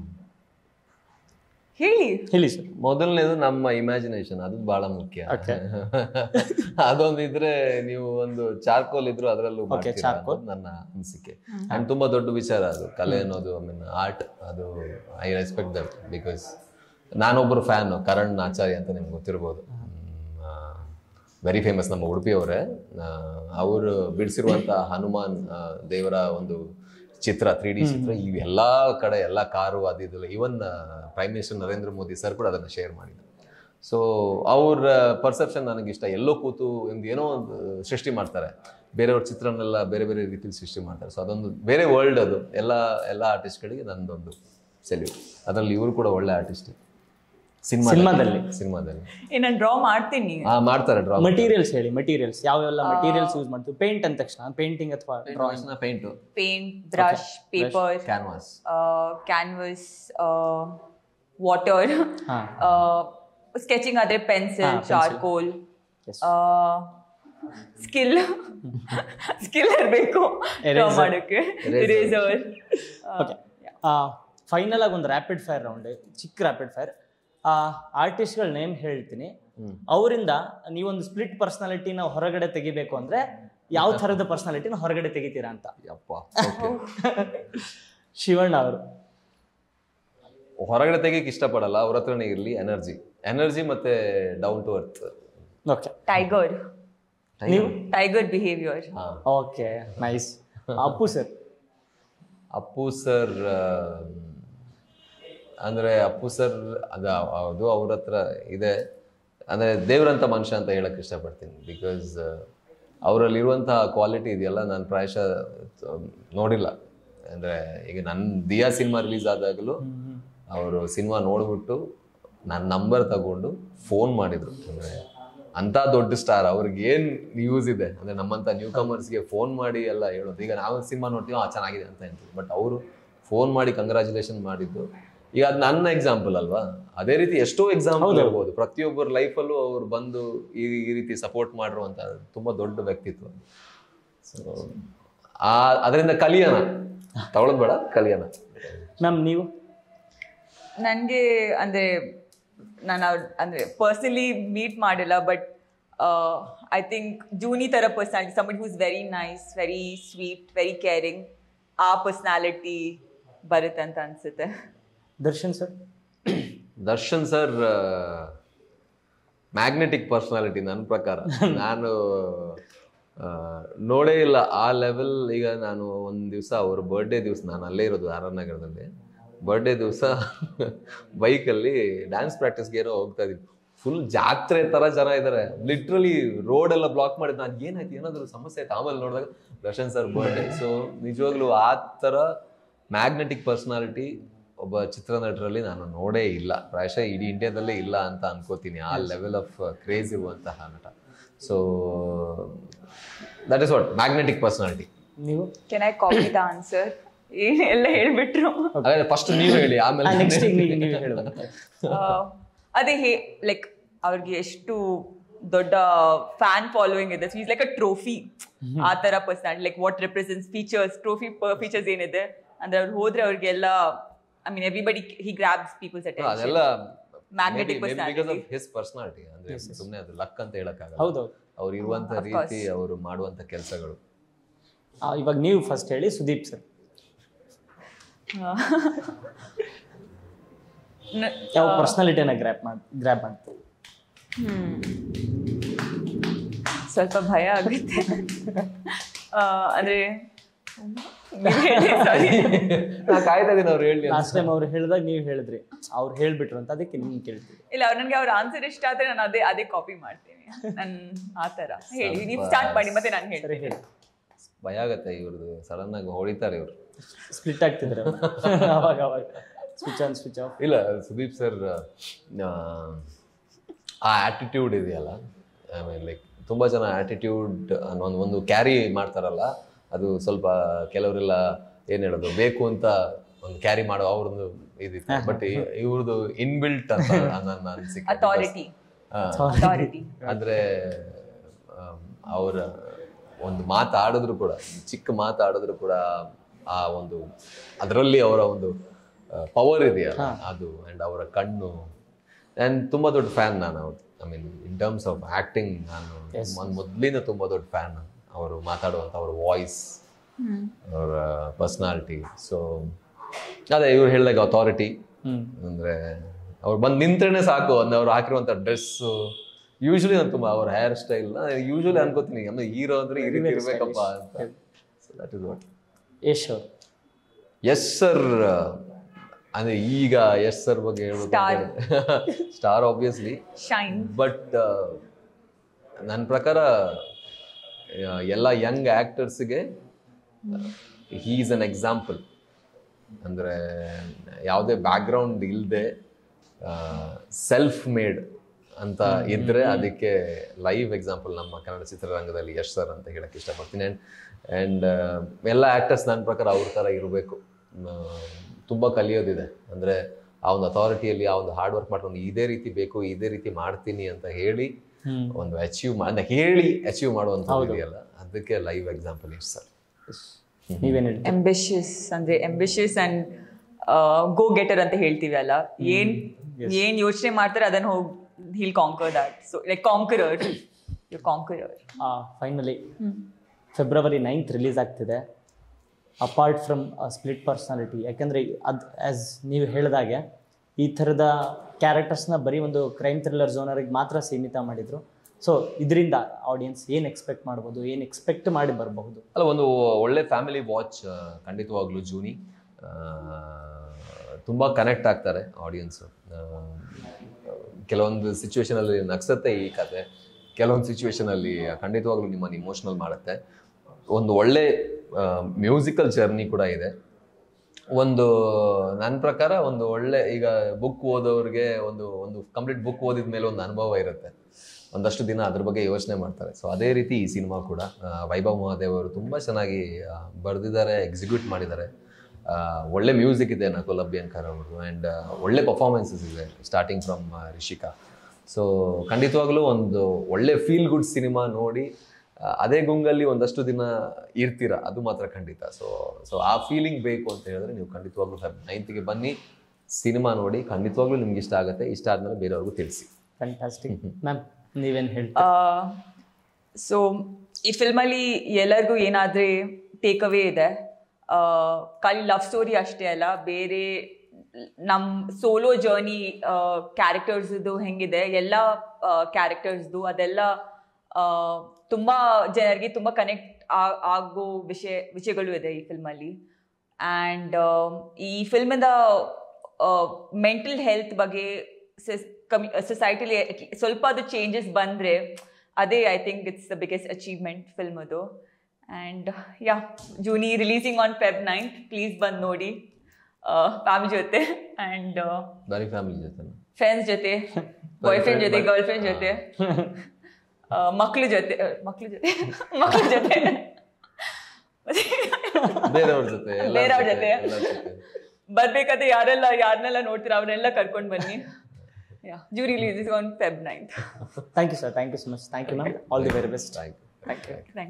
ಹೇಳಿ ಹೇಳಿ ಸರ್. ಮೊದಲನೇದು ನಮ್ಮ ಇಮ್ಯಾಜಿನೇಷನ್, ಅದು ಬಹಳ ಮುಖ್ಯ. ಅದೊಂದಿದ್ರೆ ನೀವು ಒಂದು ಚಾರ್ಕೋಲ್ ಇದ್ರು ಅದರಲ್ಲೂ ನನ್ನ ಅನಿಸಿಕೆ. ಅಂಡ್ ತುಂಬಾ ದೊಡ್ಡ ವಿಚಾರ ಅದು, ಕಲೆ ಅನ್ನೋದು. ಐ ಮೀನ್ ಆರ್ಟ್, ಅದು ಐ ರೆಸ್ಪೆಕ್ಟ್ ದಟ್. ಬಿಕಾಸ್ ನಾನೊಬ್ಬರು ಫ್ಯಾನ್, ಕರಣ್ ಆಚಾರ್ಯ ಅಂತ ನಿಮ್ಗೆ ಗೊತ್ತಿರ್ಬೋದು, ವೆರಿ ಫೇಮಸ್ ನಮ್ಮ ಉಡುಪಿಯವರೇ. ಅವರು ಬಿಡಿಸಿರುವಂತ ಹನುಮಾನ್ ದೇವರ ಒಂದು ಚಿತ್ರ, ತ್ರೀ ಡಿ ಚಿತ್ರ, ಇವೆಲ್ಲ ಕಡೆ ಎಲ್ಲ ಕಾರು ಅದು ಇದೆಲ್ಲ, even prime minister Narendra Modi sir ಕೂಡ ಅದನ್ನು ಶೇರ್ ಮಾಡಿದ್ರು. ಸೊ ಅವ್ರ ಪರ್ಸೆಪ್ಷನ್ ನನಗಿಷ್ಟ. ಎಲ್ಲೋ ಕೂತು ಒಂದು ಏನೋ ಒಂದು ಸೃಷ್ಟಿ ಮಾಡ್ತಾರೆ, ಬೇರೆಯವ್ರ ಚಿತ್ರನೆಲ್ಲ ಬೇರೆ ಬೇರೆ ರೀತಿಯಲ್ಲಿ ಸೃಷ್ಟಿ ಮಾಡ್ತಾರೆ. ಸೊ ಅದೊಂದು ಬೇರೆ ವರ್ಲ್ಡ್ ಅದು. ಎಲ್ಲ ಎಲ್ಲ ಆರ್ಟಿಸ್ಟ್ಗಳಿಗೆ ನಂದೊಂದು ಸೆಲ್ಯೂಟ್. ಅದರಲ್ಲಿ ಇವರು ಕೂಡ ಒಳ್ಳೆ ಆರ್ಟಿಸ್ಟ್ ಸಿನಿಮಾದಲ್ಲಿ ಸಿನಿಮಾದಲ್ಲಿ ನಾನು ಡ್ರಾ ಮಾಡ್ತೀನಿ. ಹಾ ಮಾಡ್ತಾರೆ ಡ್ರಾ. ಮಟೀರಿಯಲ್ಸ್ ಹೇಳಿ, ಮಟೀರಿಯಲ್ಸ್ ಯಾವೆಲ್ಲ ಮಟೀರಿಯಲ್ಸ್ ಯೂಸ್ ಮಾಡ್ತೀವಿ? ಪೇಂಟ್ ಅಂದ ತಕ್ಷಣ ಪೇಂಟಿಂಗ್ ಅಥವಾ drawing? Paint, paint, brush, paper, canvas, canvas, water, sketching ಆದ್ರೆ ಪೆನ್ಸಿಲ್, ಚಾರ್ಕೋಲ್, ಸ್ಕಿಲ್ ಸ್ಕಿಲ್ ಇರಬೇಕು ಡ್ರಾ ಮಾಡೋಕ್ಕೆ, ಇರೇಸರ್. ಓಕೆ, ಫೈನಲ್ ಆಗಿ ಒಂದು ರ್ಯಾಪಿಡ್ ಫೈರ್ ರೌಂಡ್, ಚಿಕ್ಕ ರ್ಯಾಪಿಡ್ ಫೈರ್. ಆ ಆರ್ಟಿಸ್ಟ್ಗಳ ನೇಮ್ ಹೇಳ್ತೀನಿ, ಅವರಿಂದ ನೀವೊಂದು ಸ್ಪ್ಲಿಟ್ ಪರ್ಸನಾಲಿಟಿನ ಹೊರಗಡೆ ತೆಗಿಬೇಕು ಅಂದ್ರೆ ಯಾವ ಥರದ ಪರ್ಸನಾಲಿಟಿನ ಹೊರಗಡೆ ತೆಗಿತೀರಾ ಅಂತ. ಶಿವಣ್ಣ ಅವರು ಹೊರಗಡೆ ತೆಗಿಯಕ್ಕೆ ಇಷ್ಟಪಡಲ್ಲ, ಅವ್ರ ಹತ್ರನೇ ಇರಲಿ ಎನರ್ಜಿ ಎನರ್ಜಿ ಮತ್ತೆ down to earth. Okay, tiger. ನೀವು tiger behaviour. Okay, nice. Appu sir? Appu sir ಅಂದ್ರೆ ಅಪ್ಪು ಸರ್ ಅದ ಅದು ಅವ್ರ ಹತ್ರ ಇದೆ. ಅಂದ್ರೆ ದೇವ್ರಂತ ಮನುಷ್ಯ ಅಂತ ಹೇಳಕ್ ಇಷ್ಟಪಡ್ತೀನಿ. ಬಿಕಾಸ್ ಅವರಲ್ಲಿರುವಂತಹ ಕ್ವಾಲಿಟಿ ಇದೆಯಲ್ಲ, ನಾನು ಪ್ರಾಯಶಃ ನೋಡಿಲ್ಲ. ಅಂದ್ರೆ ಈಗ ನನ್ನ ದಿಯಾ ಸಿನಿಮಾ ರಿಲೀಸ್ ಆದಾಗಲೂ ಅವರು ಸಿನಿಮಾ ನೋಡ್ಬಿಟ್ಟು ನನ್ನ ನಂಬರ್ ತಗೊಂಡು ಫೋನ್ ಮಾಡಿದ್ರು. ಅಂದ್ರೆ ಅಂತ ದೊಡ್ಡ ಸ್ಟಾರ್, ಅವ್ರಿಗೆ ಏನ್ ಯೂಸ್ ಇದೆ ಅಂದ್ರೆ ನಮ್ಮಂತ ನ್ಯೂ ಕಮರ್ಸ್ಗೆ ಫೋನ್ ಮಾಡಿ ಎಲ್ಲ ಹೇಳೋದು. ಈಗ ನಾವು ಸಿನಿಮಾ ನೋಡ್ತೀವಿ, ಆ ಚೆನ್ನಾಗಿದೆ ಅಂತ ಹೇಳ್ತೀವಿ, ಬಟ್ ಅವರು ಫೋನ್ ಮಾಡಿ ಕಂಗ್ರಾಚುಲೇಷನ್ ಮಾಡಿದ್ದು. ಈಗ ಅದು ನನ್ನ ಎಕ್ಸಾಂಪಲ್ ಅಲ್ವಾ, ಅದೇ ರೀತಿ ಎಷ್ಟೋ ಎಕ್ಸಾಂಪಲ್ ಇರ್ಬೋದು. ಪ್ರತಿಯೊಬ್ಬರ ಲೈಫಲ್ಲೂ ಅವ್ರು ಬಂದು ಈ ಈ ರೀತಿ ಸಪೋರ್ಟ್ ಮಾಡಿರುವಂತ ತುಂಬಾ ದೊಡ್ಡ ವ್ಯಕ್ತಿತ್ವ. ಸೊ ಆ ಅದರಿಂದ ಕಲಿಯೋಣ, ತಗೊಳ್ಳೋದು ಬೇಡ, ಕಲಿಯೋಣ. ಮ್ಯಾಮ್ ನೀವು? ನನಗೆ ಅಂದರೆ ನಾನು ಅವ್ರು ಅಂದರೆ ಪರ್ಸನಲಿ ಮೀಟ್ ಮಾಡಿಲ್ಲ, ಬಟ್ ಐ ಥಿಂಕ್ ಜೂನಿ ಥರ personality, somebody who is very nice, very sweet, very caring, ಆ ಪರ್ಸ್ನಾಲಿಟಿ ಬರುತ್ತೆ ಅಂತ ಅನಿಸುತ್ತೆ. Darshan sir? Darshan sir magnetic personality ನನ್ನ ಪ್ರಕಾರ. ನಾನು ನೋಡೇ ಇಲ್ಲ ಆ ಲೆವೆಲ್. ಈಗ ನಾನು ಒಂದು ದಿವಸ ಅವ್ರ ಬರ್ಡೇ ದಿವಸ, ನಾನು ಅಲ್ಲೇ ಇರೋದು ಆರ್ ಆರ್ ನಗರದಲ್ಲಿ, ಬರ್ಡೇ ದಿವಸ ಬೈಕಲ್ಲಿ ಡ್ಯಾನ್ಸ್ ಪ್ರಾಕ್ಟೀಸ್ಗೆ ಏನೋ ಹೋಗ್ತಾ ಇದ್ದೀನಿ. ಫುಲ್ ಜಾತ್ರೆ ತರ ಜನ ಇದ್ದಾರೆ, ಲಿಟ್ರಲಿ ರೋಡ್ ಎಲ್ಲ ಬ್ಲಾಕ್ ಮಾಡಿದ್ದು. ನಾನು ಏನಾಯ್ತು, ಏನಾದ್ರು ಸಮಸ್ಯೆ ಆಯ್ತು, ಆಮೇಲೆ ನೋಡಿದಾಗ ದರ್ಶನ್ ಸರ್ ಬರ್ಡೇ. ಸೊ ನಿಜವಾಗ್ಲೂ ಆ ಥರ ಮ್ಯಾಗ್ನೆಟಿಕ್ ಪರ್ಸನಾಲಿಟಿ ಒಬ್ಬ ಚಿತ್ರನಟರಲ್ಲಿ ನಾನು ನೋಡೇ ಇಲ್ಲ. ಪ್ರಾಯಶಃ ಇಡೀ ಇಂಡಿಯಾದಲ್ಲೇ ಇಲ್ಲ ಅಂತ ಅನ್ಕೋತೀನಿ, ಆ ಲೆವೆಲ್ ಆಫ್ ಕ್ರೇಜ್ ಇರುವಂತಹ ನಟ. So that is what magnetic personality. ನೀವು? Can I copy the answer? ಎಲ್ಲ ಹೇಳ್ಬಿಟ್ರು. ಫಸ್ಟ್ ನೀವು ಹೇಳಿ, ಆಮೇಲೆ ನೆಕ್ಸ್ಟ್ ನೀವು ಹೇಳಿ. ಅದೇ ಹೇ ಲೈಕ್ ಅವ್ರಿಗೆ ಎಷ್ಟು ದೊಡ್ಡ ಫ್ಯಾನ್ ಫಾಲೋಯಿಂಗ್ ಇದೆ. ಈಸ್ ಲೈಕ್ ಅ ಟ್ರೋಫಿ, ಆ ತರ personality. Like what represents features, trophy features ಏನಿದೆ ಅಂದ್ರೆ ಅವ್ರು ಹೋದ್ರೆ ಅವ್ರಿಗೆಲ್ಲ, I mean everybody he grabs peoples attention. ಅದೆಲ್ಲ magnetic personality, because of his personality. ಅಂದ್ರೆ ಸುಮ್ಮನೆ ಅದು ಲಕ್ ಅಂತ ಹೇಳಕ್ಕಾಗಲ್ಲ. ಹೌದು, ಅವ್ರು ಇರುವಂತ ರೀತಿ, ಅವರು ಮಾಡುವಂತ ಕೆಲಸಗಳು. ಇವಾಗ ನೀವು ಫಸ್ಟ್ ಹೇಳಿ. ಸುದೀಪ್ ಸರ್? ಯಾವ ಪರ್ಸನಾಲಿಟಿನ ಗ್ರ್ಯಾಪ್ ಮಾಡಿ ಗ್ರ್ಯಾಪ್ ಮಾಡ್ತೀವಿ? ಸ್ವಲ್ಪ ಭಯ ಆಗುತ್ತೆ. ಅಂದ್ರೆ ಸಾರಿ. ನಾ ಕಾಯ್ತಾ ಇದೀನಿ ಅವ್ರು ಹೇಳಿ. ಲಾಸ್ಟ್ ಟೈಮ್ ಅವ್ರು ಹೇಳಿದಾಗ ನೀವು ಹೇಳಿದ್ರಿ, ಅವ್ರು ಹೇಳ್ಬಿಟ್ರು ಅಂತ, ಅದಕ್ಕೆ ನಿಮ್ಗೆ ಕೇಳ್ತೀವಿ. ಇಲ್ಲ, ಅವ್ರು ನನಗೆ ಅವ್ರ ಆನ್ಸರ್ ಇಷ್ಟ ಆದ್ರೆ ನಾನು ಅದೇ ಅದೇ ಕಾಪಿ ಮಾಡ್ತೀನಿ. ನನ್ ಆ ತರ ಹೇಳಿ, ನೀವು ಸ್ಟಾರ್ಟ್ ಮಾಡಿ ಮತ್ತೆ ನಾನು ಸರಿ ಹೇಳ್ತೀನಿ. ಹೇಳಿ. ಭಯ ಆಗತ್ತೆ ಇವ್ರದ್ದು, ಸಡನ್ ಆಗಿ ಹೊಡಿತಾರೆ ಇವರು. ಸ್ಪ್ಲಿಟ್ ಆಗ್ತಿದ್ರೆ ಅವಾಗ ಅವಾಗ ಸ್ವಿಚ್ ಆನ್ ಸ್ವಿಚ್ ಆಫ್. ಇಲ್ಲ, ಸುದೀಪ್ ಸರ್ ಆ ಆಟಿಟ್ಯೂಡ್ ಇದೆಯಲ್ಲ, ಐ ಮೀನ್ ಲೈಕ್ ತುಂಬ ಜನ ಆಟಿಟ್ಯೂಡ್ ಅನ್ನೋ ಒಂದು ಒಂದು ಕ್ಯಾರಿ ಮಾಡ್ತಾರಲ್ಲ, ಅದು ಸ್ವಲ್ಪ ಕೆಲವರೆಲ್ಲ ಏನು ಹೇಳೋದು ಬೇಕು ಅಂತ ಒಂದು ಕ್ಯಾರಿ ಮಾಡೋ ಅವ್ರದ್ದು ಇದಿತ್ತು. ಬಟ್ ಇವ್ರದ್ದು ಇನ್ಬಿಲ್ಟ್ ಅಂತ ನನ್ನ ಅನಿಸಿಕೆ. ಅಥಾರಿಟಿ ಅಥಾರಿಟಿ ಅಂದರೆ ಅವರ ಒಂದು ಮಾತಾಡಿದ್ರು ಕೂಡ, ಚಿಕ್ಕ ಮಾತಾಡಿದ್ರು ಕೂಡ ಆ ಒಂದು ಅದರಲ್ಲಿ ಅವರ ಒಂದು ಪವರ್ ಇದೆಯಲ್ಲ ಅದು, ಆ್ಯಂಡ್ ಅವರ ಕಣ್ಣು. ಆ್ಯಂಡ್ ತುಂಬ ದೊಡ್ಡ ಫ್ಯಾನ್ ನಾನು ಅವ್ರು. I mean in terms of acting ನಾನು ಒಂದು ಮೊದಲಿಂದ ತುಂಬ ದೊಡ್ಡ ಫ್ಯಾನ್ ಅವರು ಮಾತಾಡುವಂಥ ಅವ್ರ ವಾಯ್ಸ್, ಅವರ ಪರ್ಸ್ನಾಲಿಟಿ. ಸೊ ಅದೇ ಇವ್ರು ಹೇಳಿದಾಗ ಅಥಾರಿಟಿ ಅಂದರೆ ಅವ್ರು ಬಂದು ನಿಂತ್ರೆ ಸಾಕು, ಅಂದ್ರೆ ಅವ್ರು ಹಾಕಿರುವಂಥ ಡ್ರೆಸ್ಸು. ಯೂಶ್ವಲಿ ನಾನು ತುಂಬ ಅವ್ರ ಹೇರ್ ಸ್ಟೈಲ್ ಯೂಶ್ವಲಿ ಅನ್ಕೋತೀನಿ, ಅಂದ್ರೆ ಹೀರೋ ಅಂದ್ರೆ ಈ ರೀತಿ ಇರಬೇಕಪ್ಪ ಅಂತ. So that is what. Yash ಅವ್ರು. ಎಸ್ ಸರ್ ಅಂದ್ರೆ ಈಗ ಎಸ್ ಸರ್ ಬಗ್ಗೆ ಹೇಳ್ಬೇಕು, ಸ್ಟಾರ್ ಆಬ್ವಿಯಸ್ಲಿ, ಶೈನ್. ಬಟ್ ನನ್ನ ಪ್ರಕಾರ ಎಲ್ಲ ಯಂಗ್ ಆ್ಯಕ್ಟರ್ಸ್ಗೆ ಹೀ ಈಸ್ ಅನ್ ಎಕ್ಸಾಂಪಲ್. ಅಂದರೆ ಯಾವುದೇ ಬ್ಯಾಕ್ಗ್ರೌಂಡ್ ಇಲ್ಲದೆ ಸೆಲ್ಫ್ ಮೇಡ್ ಅಂತ ಇದ್ದರೆ ಅದಕ್ಕೆ ಲೈವ್ ಎಕ್ಸಾಂಪಲ್ ನಮ್ಮ ಕನ್ನಡ ಚಿತ್ರರಂಗದಲ್ಲಿ ಯಶ್ ಸರ್ ಅಂತ ಹೇಳಕ್ಕೆ ಇಷ್ಟಪಡ್ತೀನಿ. ಆ್ಯಂಡ್ ಆ್ಯಂಡ್ ಎಲ್ಲ ಆ್ಯಕ್ಟರ್ಸ್ ನನ್ನ ಪ್ರಕಾರ ಅವ್ರ ಥರ ಇರಬೇಕು. ತುಂಬ ಕಲಿಯೋದಿದೆ. ಅಂದರೆ ಆ ಒಂದು ಅಥಾರಿಟಿಯಲ್ಲಿ ಆ ಒಂದು ಹಾರ್ಡ್ ವರ್ಕ್ ಮಾಡ್ಕೊಂಡು ಇದೇ ರೀತಿ ಬೇಕು, ಇದೇ ರೀತಿ ಮಾಡ್ತೀನಿ ಅಂತ ಹೇಳಿ ಒಂದು ಅಚೀವ್ ಮಾಡಿ ಹೇಳಿ ಅಚೀವ್ ಮಾಡುವಂಥದ್ದು ಇದೆಯಲ್ಲ, ಅದಕ್ಕೆ ಲೈವ್ ಎಕ್ಸಾಂಪಲ್ ಯಶ್ ಸರ್. ನೀವೇನು ಹೇಳಿ? ಅಂಬಿಷಿಯಸ್ ಅಂದ್ರೆ ಅಂಬಿಷಿಯಸ್ ಅಂಡ್ ಗೋ ಗೆಟರ್ ಅಂತ ಹೇಳ್ತೀವಿ ಅಲ್ಲ, ಏನ್ ಏನ್ ಯೋಚನೆ ಮಾಡ್ತಾರೆ ಅದನ್ನ ಹೋಗಿ he'll conquer that. So like conqueror, you're conqueror. Finally February ninth release ಆಗ್ತಿದೆ. ಅಪಾರ್ಟ್ ಫ್ರಮ್ ಸ್ಪ್ಲಿಟ್ ಪರ್ಸನಾಲಿಟಿ, ಯಾಕೆಂದರೆ ಅದು ಆ್ಯಸ್ ನೀವು ಹೇಳಿದಾಗೆ ಈ ಥರದ ಕ್ಯಾರೆಕ್ಟರ್ಸ್ನ ಬರೀ ಒಂದು ಕ್ರೈಮ್ ಥ್ರಿಲ್ಲರ್ ಝೋನರಿಗೆ ಮಾತ್ರ ಸೀಮಿತ ಮಾಡಿದರು. ಸೊ ಇದರಿಂದ ಆಡಿಯನ್ಸ್ ಏನು ಎಕ್ಸ್ಪೆಕ್ಟ್ ಮಾಡ್ಬೋದು, ಏನು ಎಕ್ಸ್ಪೆಕ್ಟ್ ಮಾಡಿ ಬರಬಹುದು? ಅಲ್ಲ, ಒಂದು ಒಳ್ಳೆ ಫ್ಯಾಮಿಲಿ ವಾಚ್ ಖಂಡಿತವಾಗ್ಲೂ. ಜೂನಿ ತುಂಬ ಕನೆಕ್ಟ್ ಆಗ್ತಾರೆ ಆಡಿಯನ್ಸು. ಕೆಲವೊಂದು ಸಿಚುವೇಶನಲ್ಲಿ ನಗ್ಸತ್ತೆ ಈ ಕತೆ, ಕೆಲವೊಂದು ಸಿಚುವೇಶನಲ್ಲಿ ಖಂಡಿತವಾಗ್ಲೂ ನಿಮ್ಮನ್ನು ಇಮೋಷ್ನಲ್ ಮಾಡುತ್ತೆ. ಒಂದು ಒಳ್ಳೆ ಮ್ಯೂಸಿಕಲ್ ಜರ್ನಿ ಕೂಡ ಇದೆ. ಒಂದು ನನ್ನ ಪ್ರಕಾರ ಒಂದು ಒಳ್ಳೆ, ಈಗ ಬುಕ್ ಓದೋರಿಗೆ ಒಂದು ಒಂದು ಕಂಪ್ಲೀಟ್ ಬುಕ್ ಓದಿದ ಮೇಲೆ ಒಂದು ಅನುಭವ ಇರುತ್ತೆ, ಒಂದಷ್ಟು ದಿನ ಅದ್ರ ಬಗ್ಗೆ ಯೋಚನೆ ಮಾಡ್ತಾರೆ. ಸೊ ಅದೇ ರೀತಿ ಈ ಸಿನಿಮಾ ಕೂಡ ವೈಭವ್ ಮಹಾದೇವ್ ಅವರು ತುಂಬ ಚೆನ್ನಾಗಿ ಬರೆದಿದ್ದಾರೆ, ಎಕ್ಸಿಕ್ಯೂಟ್ ಮಾಡಿದ್ದಾರೆ. ಒಳ್ಳೆ ಮ್ಯೂಸಿಕ್ ಇದೆ ನಕುಲ್ ಅಭ್ಯಂಕರ್ ಅವರು, ಆ್ಯಂಡ್ ಒಳ್ಳೆ ಪರ್ಫಾರ್ಮೆನ್ಸಸ್ ಇದೆ ಸ್ಟಾರ್ಟಿಂಗ್ ಫ್ರಮ್ ರಿಷಿಕಾ. ಸೊ ಖಂಡಿತವಾಗ್ಲೂ ಒಂದು ಒಳ್ಳೆ ಫೀಲ್ ಗುಡ್ ಸಿನಿಮಾ ನೋಡಿ ಅದೇ ಗುಂಗಲ್ಲಿ ಒಂದಷ್ಟು ದಿನ ಇರ್ತೀರ, ಅದು ಮಾತ್ರ ಖಂಡಿತ. ಸೊ ಸೊ ಆ ಫೀಲಿಂಗ್ ಬೇಕು ಅಂತ ಹೇಳಿದ್ರೆ ನೀವು ಖಂಡಿತವಾಗ್ಲೂ ಫೆಬ್ ನೈನ್ತ್ಗೆ ಬನ್ನಿ, ಸಿನಿಮಾ ನೋಡಿ, ಖಂಡಿತವಾಗ್ಲೂ ನಿಮ್ಗೆ ಇಷ್ಟ ಆಗುತ್ತೆ. ಇಷ್ಟ ಆದಮೇಲೆ ಬೇರೆಯವ್ರಿಗೂ ತಿಳಿಸಿ. ಫ್ಯಾಂಟಾಸ್ಟಿಕ್ ಮ್ಯಾಮ್, ನೀವೇನು ಹೇಳ್ತೀರಾ? ಸೊ ಈ ಫಿಲ್ಮಲ್ಲಿ ಎಲ್ಲರಿಗೂ ಏನಾದರೆ ಟೇಕ್ ಅವೇ ಇದೆ. ಖಾಲಿ ಲವ್ ಸ್ಟೋರಿ ಅಷ್ಟೇ ಅಲ್ಲ, ಬೇರೆ ನಮ್ಮ ಸೋಲೋ ಜರ್ನಿ ಕ್ಯಾರೆಕ್ಟರ್ಸ್ದು ಹೆಂಗಿದೆ, ಎಲ್ಲ ಕ್ಯಾರೆಕ್ಟರ್ಸ್ದು ಅದೆಲ್ಲ ತುಂಬ ಜನರಿಗೆ ತುಂಬ ಕನೆಕ್ಟ್ ಆಗೋ ವಿಷಯ ವಿಷಯಗಳು ಇದೆ ಈ ಫಿಲ್ಮಲ್ಲಿ. ಆ್ಯಂಡ್ ಈ ಫಿಲ್ಮಿಂದ ಮೆಂಟಲ್ ಹೆಲ್ತ್ ಬಗ್ಗೆ ಕಮ್ಮಿ ಸೊಸೈಟಿಲಿ ಸ್ವಲ್ಪ ಅದು ಚೇಂಜಸ್ ಬಂದರೆ ಅದೇ I think it's the biggest achievement film ಅದು. And yeah, Juni releasing on Feb ninth, please ಬಂದು ನೋಡಿ ಫ್ಯಾಮಿಲಿ ಜೊತೆ ಆ್ಯಂಡ್ ಬರೀ ಫ್ಯಾಮಿಲಿ ಜೊತೆ, ಫ್ರೆಂಡ್ಸ್ ಜೊತೆ, ಬಾಯ್ ಫ್ರೆಂಡ್ ಜೊತೆ, ಗರ್ಲ್ ಫ್ರೆಂಡ್ ಜೊತೆ, ಮಕ್ಳ ಜೊತೆ ಮಕ್ಳ ಜೊತೆ ಮಕ್ಳ ಜೊತೆ ಬೇರೆಯವ್ರ ಜೊತೆ ಬೇರೆಯವ್ರ ಜೊತೆ ಬರ್ಬೇಕಾದ್ರೆ ಯಾರೆಲ್ಲ ಯಾರನ್ನೆಲ್ಲ ನೋಡ್ತೀರಾ ಅವ್ರನ್ನೆಲ್ಲ ಕರ್ಕೊಂಡು ಬನ್ನಿ. Yeah, Ju releases on Feb ninth. Thank you, sir. Thank you so much. Thank you, ma'am. All the very best. Thank you. Thank you. Thank you.